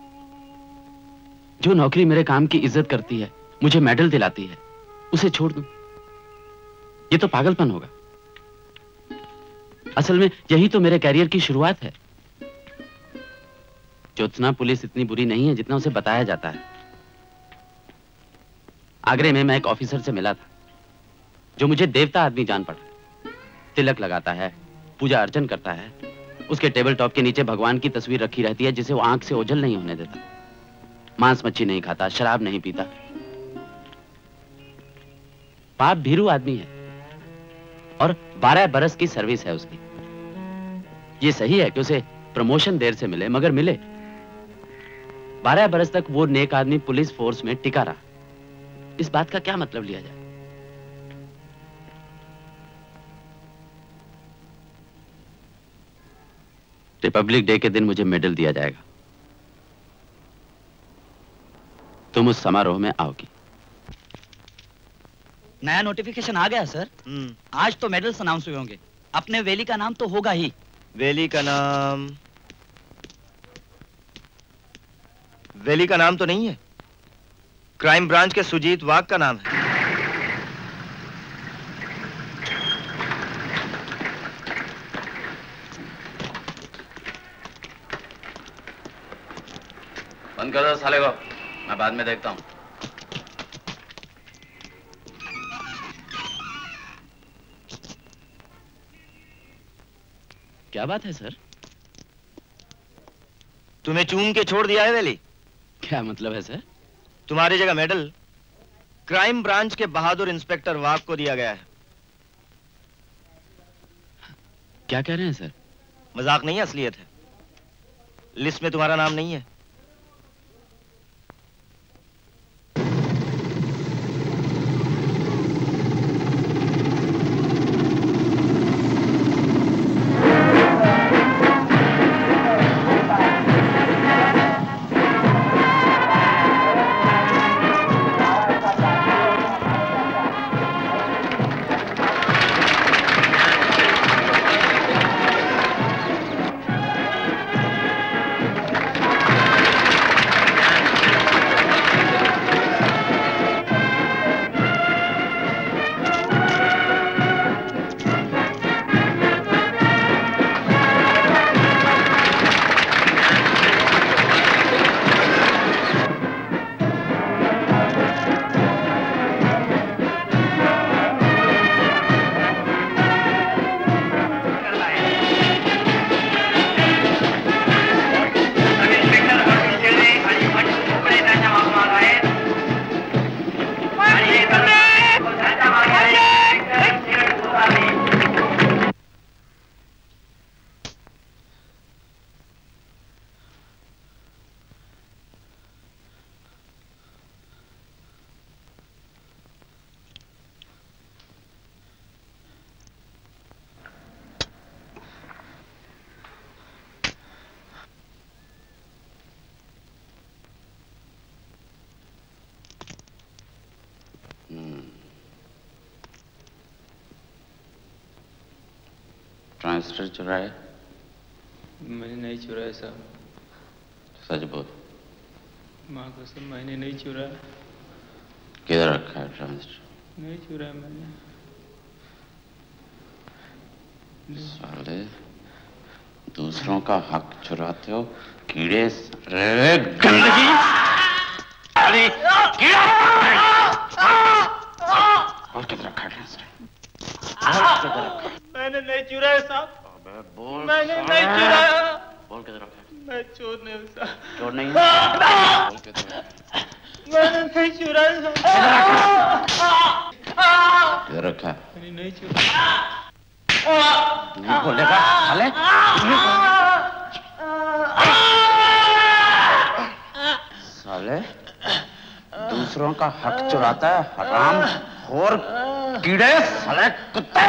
जो नौकरी मेरे काम की इज्जत करती है, मुझे मेडल दिलाती है, उसे छोड़ दूं, ये तो पागलपन होगा। असल में यही तो मेरे कैरियर की शुरुआत है। ज्योत्सना, पुलिस इतनी बुरी नहीं है जितना उसे बताया जाता है। आगरे में मैं एक ऑफिसर से मिला था जो मुझे देवता आदमी जान पड़ा। तिलक लगाता है, पूजा अर्चन करता है, उसके टेबल टॉप के नीचे भगवान की तस्वीर रखी रहती है जिसे वो आंख से ओझल नहीं होने देता। मांस मच्छी नहीं खाता, शराब नहीं पीता। पाप भीरू आदमी है और 12 बरस की सर्विस है उसकी। ये सही है कि उसे प्रमोशन देर से मिले, मगर मिले। 12 बरस तक वो नेक आदमी पुलिस फोर्स में टिका रहा। इस बात का क्या मतलब लिया जाए? रिपब्लिक डे के दिन मुझे मेडल दिया जाएगा। तुम उस समारोह में आओगी। नया नोटिफिकेशन आ गया सर। आज तो मेडल्स अनाउंस हुए होंगे। अपने वैली का नाम तो होगा ही। वैली का नाम? वैली का नाम तो नहीं है। क्राइम ब्रांच के सुजीत वाघ का नाम है। बंद कर दो साले को, मैं बाद में देखता हूँ। क्या बात है सर? तुम्हें चूम के छोड़ दिया है वैली। क्या मतलब है सर? तुम्हारी जगह मेडल क्राइम ब्रांच के बहादुर इंस्पेक्टर वाघ को दिया गया है। क्या कह रहे हैं सर? मजाक नहीं है, असलियत है। लिस्ट में तुम्हारा नाम नहीं है। ट्रांजिस्टर चुराया? मैंने नहीं चुराया साहब। सच बोल। माँ कसम मैंने नहीं चुराया। किधर रखा है ट्रांजिस्टर? नहीं चुराया मैंने। साले दूसरों का हक चुराते हो, कीड़े साले गंदगी। अरे कीड़ा! और किधर रखा है ट्रांजिस्टर? मैंने नहीं चुराया साहब। बोल। मैंने नहीं चुराया। बोल किधर रखा है? मैं चोर नहीं हूँ साहब। चोर नहीं? बोल किधर रखा है? मैंने नहीं चुराया साहब। किधर रखा है? मैंने नहीं चुराया। नहीं बोलेगा साले? साले दूसरों का हक चुराता है, हराम खोर कीड़े साले कुत्ते।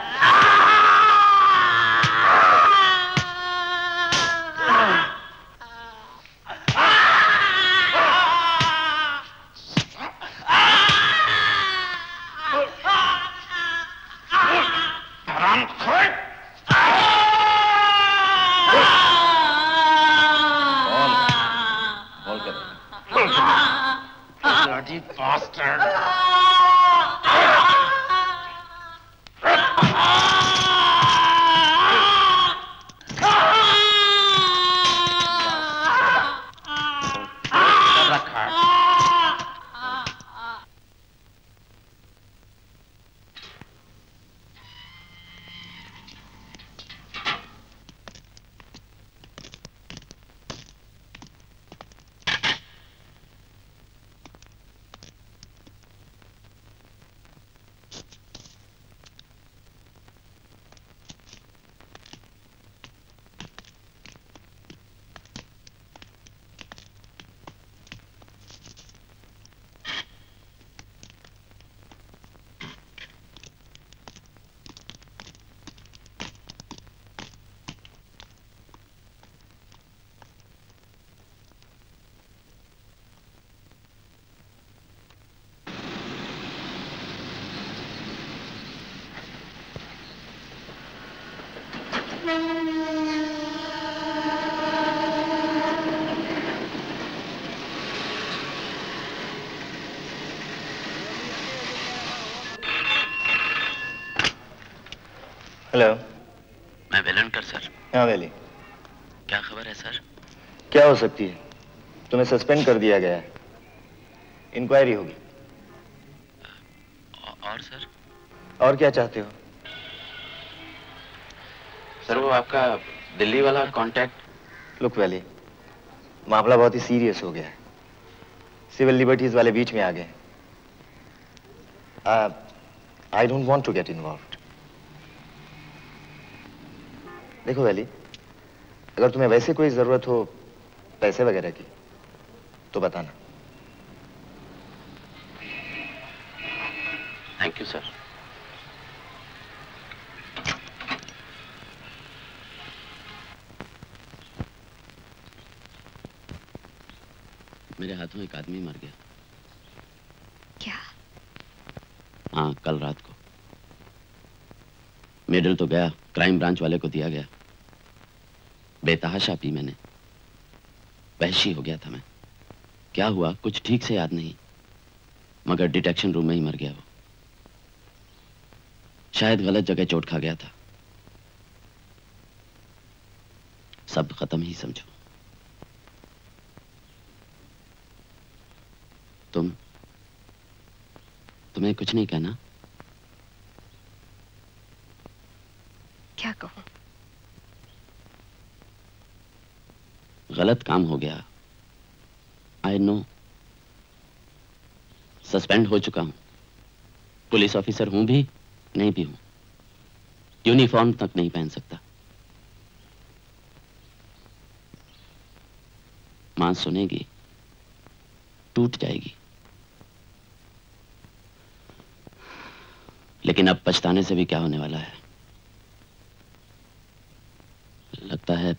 हराम खोर। बोल के bloody bastard. रखा है। हेलो। मैं वेलनकर सर। हाँ वैली। क्या खबर है सर? क्या हो सकती है? तुम्हें सस्पेंड कर दिया गया है, इंक्वायरी होगी। और सर? और क्या चाहते हो? सर वो आपका दिल्ली वाला कांटेक्ट। लुक वैली, मामला बहुत ही सीरियस हो गया है, सिविल लिबर्टीज वाले बीच में आ गए। I don't want to get involved. देखो वैली, अगर तुम्हें वैसे कोई जरूरत हो पैसे वगैरह की तो बताना। Thank you sir. मेरे हाथों एक आदमी मर गया। क्या? हाँ, कल रात को। मेडल तो गया, क्राइम ब्रांच वाले को दिया गया। बेतहाशा पी मैंने, वहशी हो गया था मैं। क्या हुआ कुछ ठीक से याद नहीं, मगर डिटेक्शन रूम में ही मर गया वो। शायद गलत जगह चोट खा गया था। सब खत्म ही समझो। तुम्हें कुछ नहीं कहना? क्या कहूं? गलत काम हो गया, आई नो। सस्पेंड हो चुका हूं, पुलिस ऑफिसर हूं भी, नहीं भी हूं। यूनिफॉर्म तक नहीं पहन सकता। मां सुनेगी, टूट जाएगी। लेकिन अब पछताने से भी क्या होने वाला है। लगता है,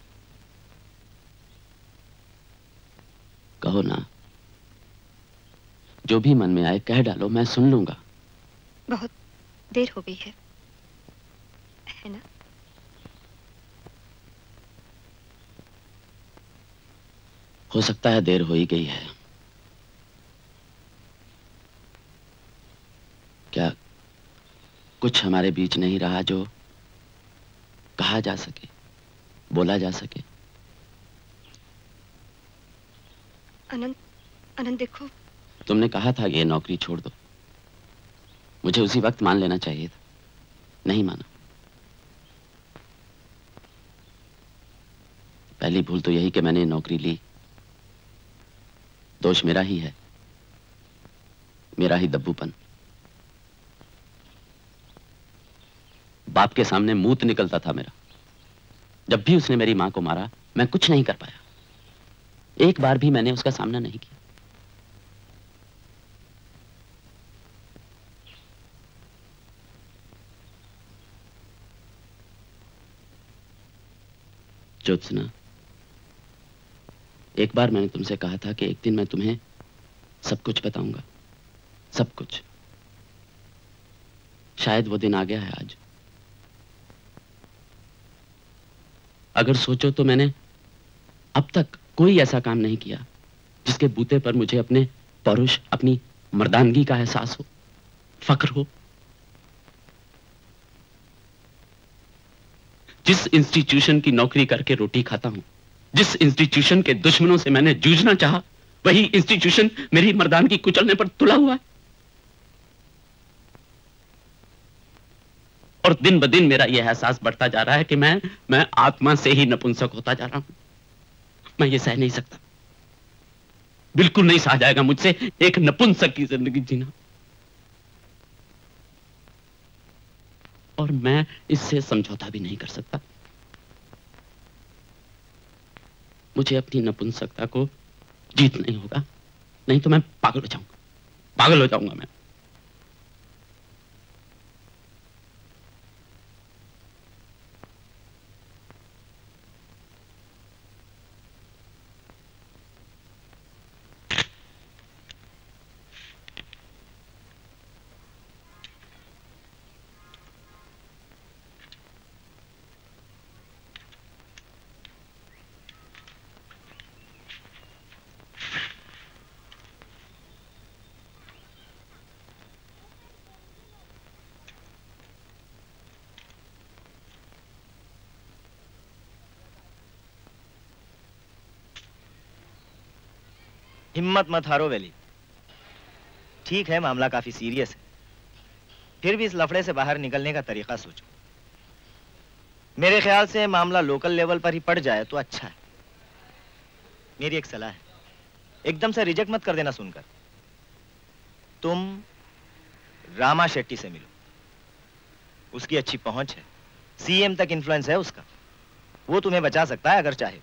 कहो ना, जो भी मन में आए कह डालो, मैं सुन लूंगा। बहुत देर हो गई है ना? हो सकता है देर हो ही गई है। क्या कुछ हमारे बीच नहीं रहा जो कहा जा सके, बोला जा सके? अनंत देखो, तुमने कहा था ये नौकरी छोड़ दो, मुझे उसी वक्त मान लेना चाहिए था। नहीं माना। पहली भूल तो यही कि मैंने नौकरी ली। दोष मेरा ही है, मेरा ही दब्बूपन। बाप के सामने मूत निकलता था मेरा। जब भी उसने मेरी मां को मारा, मैं कुछ नहीं कर पाया। एक बार भी मैंने उसका सामना नहीं किया। ज्योत्सना, एक बार मैंने तुमसे कहा था कि एक दिन मैं तुम्हें सब कुछ बताऊंगा, सब कुछ। शायद वो दिन आ गया है आज। अगर सोचो तो मैंने अब तक कोई ऐसा काम नहीं किया जिसके बूते पर मुझे अपने पौरुष, अपनी मर्दानगी का एहसास हो, फक्र हो। जिस इंस्टीट्यूशन की नौकरी करके रोटी खाता हूं, जिस इंस्टीट्यूशन के दुश्मनों से मैंने जूझना चाहा, वही इंस्टीट्यूशन मेरी मर्दानगी कुचलने पर तुला हुआ है। और दिन ब दिन मेरा यह एहसास बढ़ता जा रहा है कि मैं आत्मा से ही नपुंसक होता जा रहा हूं। मैं ये सह नहीं सकता, बिल्कुल नहीं सहा जाएगा मुझसे एक नपुंसक की जिंदगी जीना। और मैं इससे समझौता भी नहीं कर सकता। मुझे अपनी नपुंसकता को जीतना ही होगा, नहीं तो मैं पागल हो जाऊंगा, पागल हो जाऊंगा मैं। हिम्मत मत हारो वेली। ठीक है, मामला काफी सीरियस है, फिर भी इस लफड़े से बाहर निकलने का तरीका सोचो। मेरे ख्याल से मामला लोकल लेवल पर ही पड़ जाए तो अच्छा है। मेरी एक सलाह है, एकदम से रिजेक्ट मत कर देना सुनकर। तुम रामा शेट्टी से मिलो, उसकी अच्छी पहुंच है, सीएम तक इन्फ्लुएंस है उसका, वो तुम्हें बचा सकता है अगर चाहे।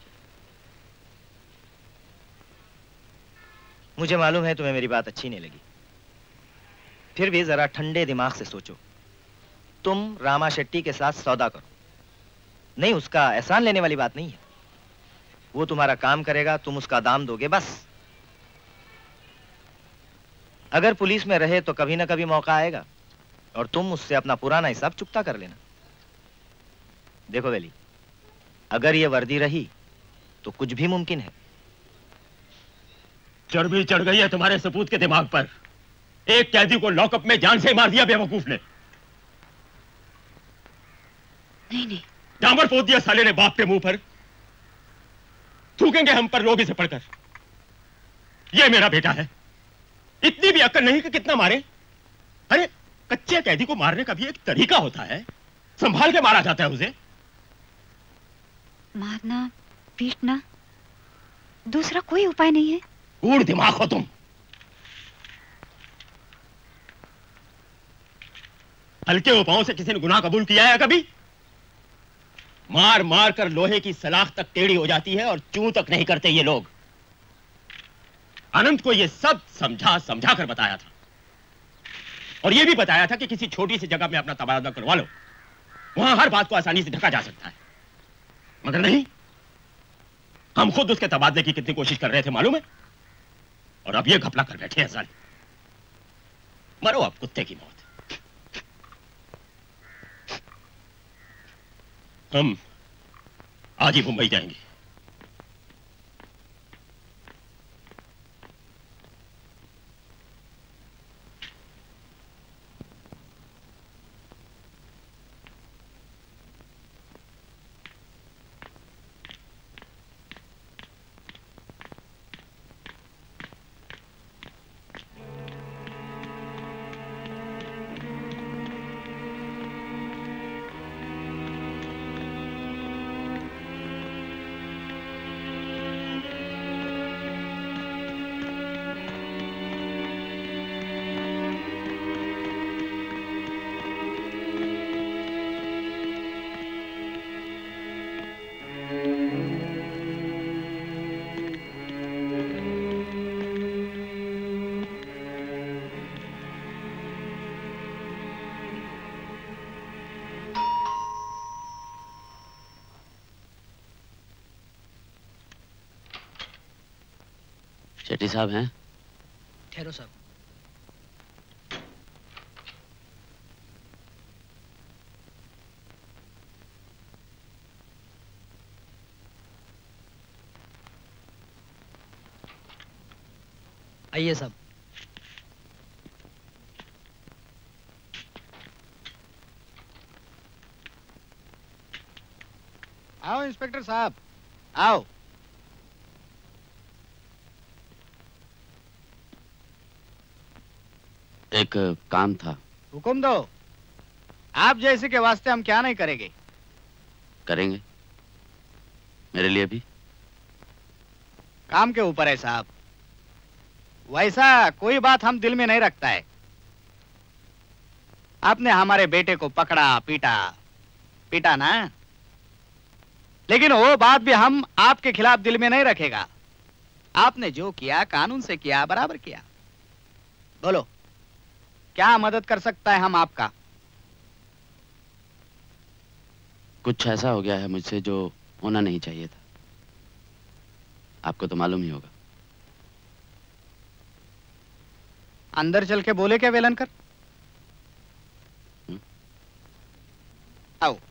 मुझे मालूम है तुम्हें मेरी बात अच्छी नहीं लगी, फिर भी जरा ठंडे दिमाग से सोचो। तुम रामा शेट्टी के साथ सौदा करो। नहीं, उसका एहसान लेने वाली बात नहीं है, वो तुम्हारा काम करेगा, तुम उसका दाम दोगे बस। अगर पुलिस में रहे तो कभी ना कभी मौका आएगा और तुम उससे अपना पुराना हिसाब चुकता कर लेना। देखो वेली, अगर ये वर्दी रही तो कुछ भी मुमकिन है। चर्बी चढ़ गई है तुम्हारे सपूत के दिमाग पर। एक कैदी को लॉकअप में जान से मार दिया बेवकूफ ने। नहीं, डामर पोत दिया साले ने बाप के मुंह पर। थूकेंगे हम पर लोग इसे पढ़कर। ये मेरा बेटा है, इतनी भी अक्ल नहीं कि कितना मारे। अरे कच्चे कैदी को मारने का भी एक तरीका होता है, संभाल के मारा जाता है उसे। मारना पीटना, दूसरा कोई उपाय नहीं है। कूड़ दिमाग हो तुम। हल्के उपायों से किसी ने गुनाह कबूल किया है कभी? मार मार कर लोहे की सलाख तक टेढ़ी हो जाती है और चूं तक नहीं करते ये लोग। आनंद को ये सब समझा समझा कर बताया था, और ये भी बताया था कि किसी छोटी सी जगह में अपना तबादला करवा लो, वहां हर बात को आसानी से ढका जा सकता है। मगर नहीं, हम खुद उसके तबादले की कितनी कोशिश कर रहे थे मालूम है, और अब ये घपला कर बैठे हैं साले। मरो अब कुत्ते की मौत। हम आज ही मुंबई जाएंगे। शेट्टी साहब हैं? ठहरो साहब। आइए साहब। आओ इंस्पेक्टर साहब, आओ। एक काम था। हुक्म दो। आप जैसे के वास्ते हम क्या नहीं करेंगे। करेंगे, मेरे लिए भी। काम के ऊपर है साहब, वैसा कोई बात हम दिल में नहीं रखता है। आपने हमारे बेटे को पकड़ा, पीटा ना, लेकिन वो बात भी हम आपके खिलाफ दिल में नहीं रखेगा। आपने जो किया कानून से किया, बराबर किया। बोलो क्या मदद कर सकता है हम आपका? कुछ ऐसा हो गया है मुझसे जो होना नहीं चाहिए था, आपको तो मालूम ही होगा। अंदर चल के बोले क्या वेलनकर? आओ।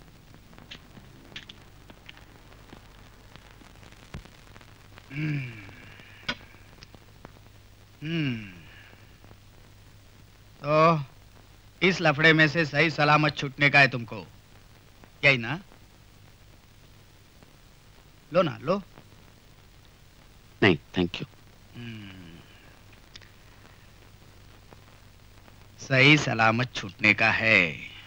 तो इस लफड़े में से सही सलामत छूटने का है तुमको, यही ना? लो ना, लो। नहीं, थैंक यू। सही सलामत छूटने का है,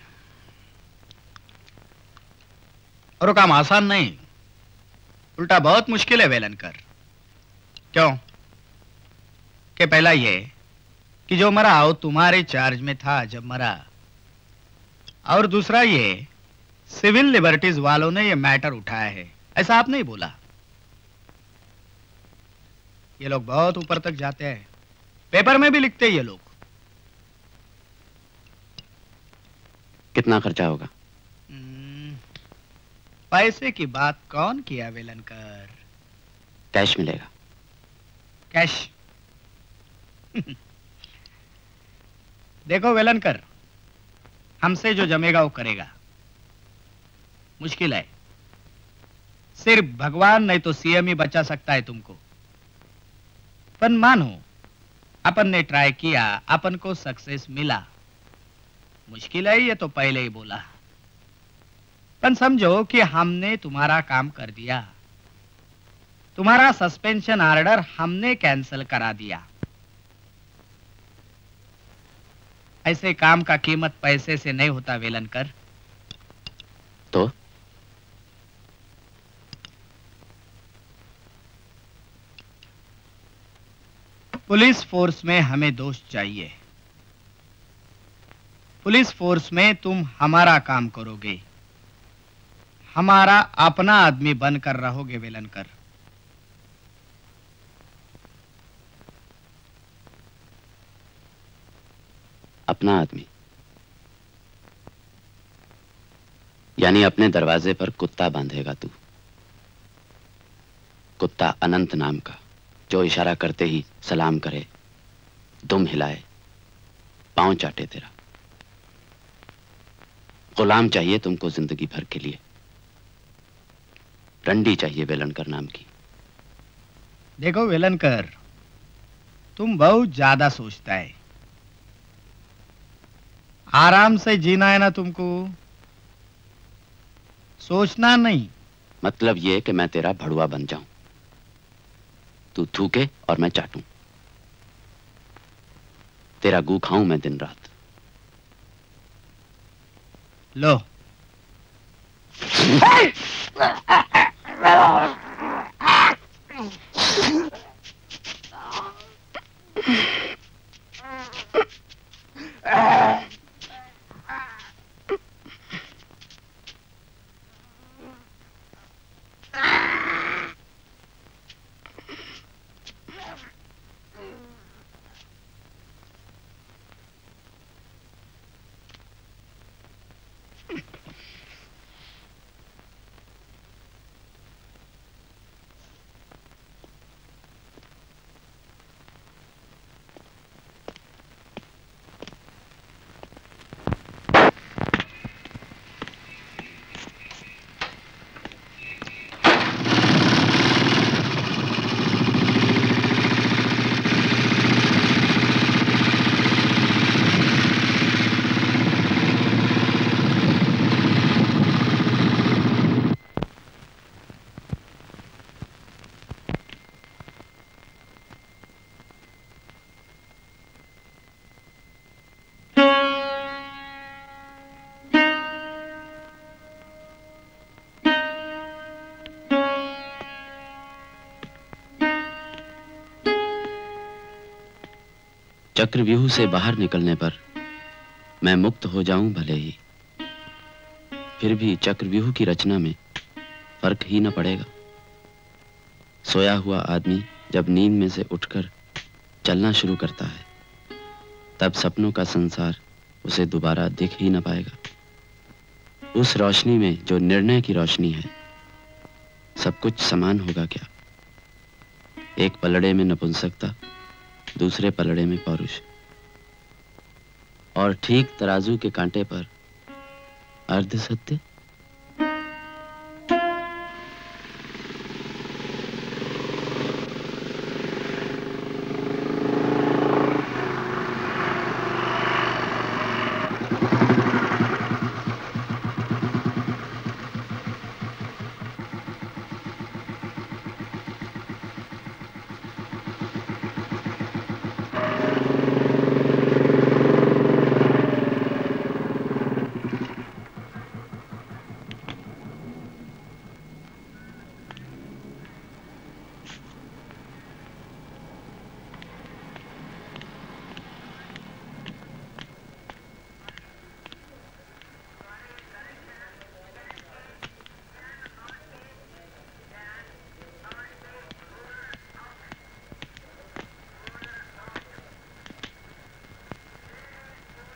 और वो काम आसान नहीं, उल्टा बहुत मुश्किल है वेलनकर। क्यों? कि पहला ये कि जो मरा वो तुम्हारे चार्ज में था जब मरा, और दूसरा ये सिविल लिबर्टीज वालों ने ये मैटर उठाया है, ऐसा आप नहीं बोला। ये लोग बहुत ऊपर तक जाते हैं, पेपर में भी लिखते हैं ये लोग। कितना खर्चा होगा? पैसे की बात कौन किया वेलनकर? कैश मिलेगा। कैश? देखो वेलनकर, हमसे जो जमेगा वो करेगा। मुश्किल है, सिर्फ भगवान नहीं तो सीएम ही बचा सकता है तुमको। पर मानो अपन ने ट्राई किया, अपन को सक्सेस मिला। मुश्किल है ये तो पहले ही बोला, पर समझो कि हमने तुम्हारा काम कर दिया। तुम्हारा सस्पेंशन ऑर्डर हमने कैंसिल करा दिया। ऐसे काम का कीमत पैसे से नहीं होता वेलनकर। तो पुलिस फोर्स में हमें दोस्त चाहिए। पुलिस फोर्स में तुम हमारा काम करोगे, हमारा अपना आदमी बनकर रहोगे वेलनकर। अपना आदमी यानी अपने दरवाजे पर कुत्ता बांधेगा तू। कुत्ता अनंत नाम का, जो इशारा करते ही सलाम करे, दुम हिलाए, पांव चाटे तेरा। गुलाम चाहिए तुमको जिंदगी भर के लिए। रंडी चाहिए वेलनकर नाम की। देखो वेलनकर, तुम बहुत ज्यादा सोचता है। आराम से जीना है ना तुमको, सोचना नहीं। मतलब ये कि मैं तेरा भड़ुआ बन जाऊं, तू थूके और मैं चाटूं, तेरा गू खाऊं मैं दिन रात। लो चक्रव्यूह से बाहर निकलने पर मैं मुक्त हो जाऊं भले ही, फिर भी चक्रव्यूह की रचना में फर्क ही न पड़ेगा। सोया हुआ आदमी जब नींद में से उठकर चलना शुरू करता है, तब सपनों का संसार उसे दोबारा दिख ही न पाएगा। उस रोशनी में जो निर्णय की रोशनी है, सब कुछ समान होगा क्या? एक पलड़े में नपुंसकता, दूसरे पलड़े में पौरुष, और ठीक तराजू के कांटे पर अर्ध सत्य।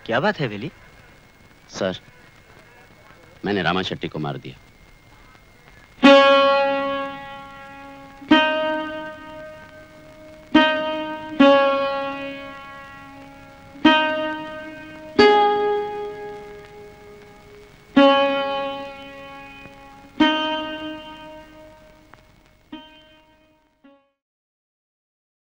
क्या बात है वेली? सर, मैंने रामा शेट्टी को मार दिया।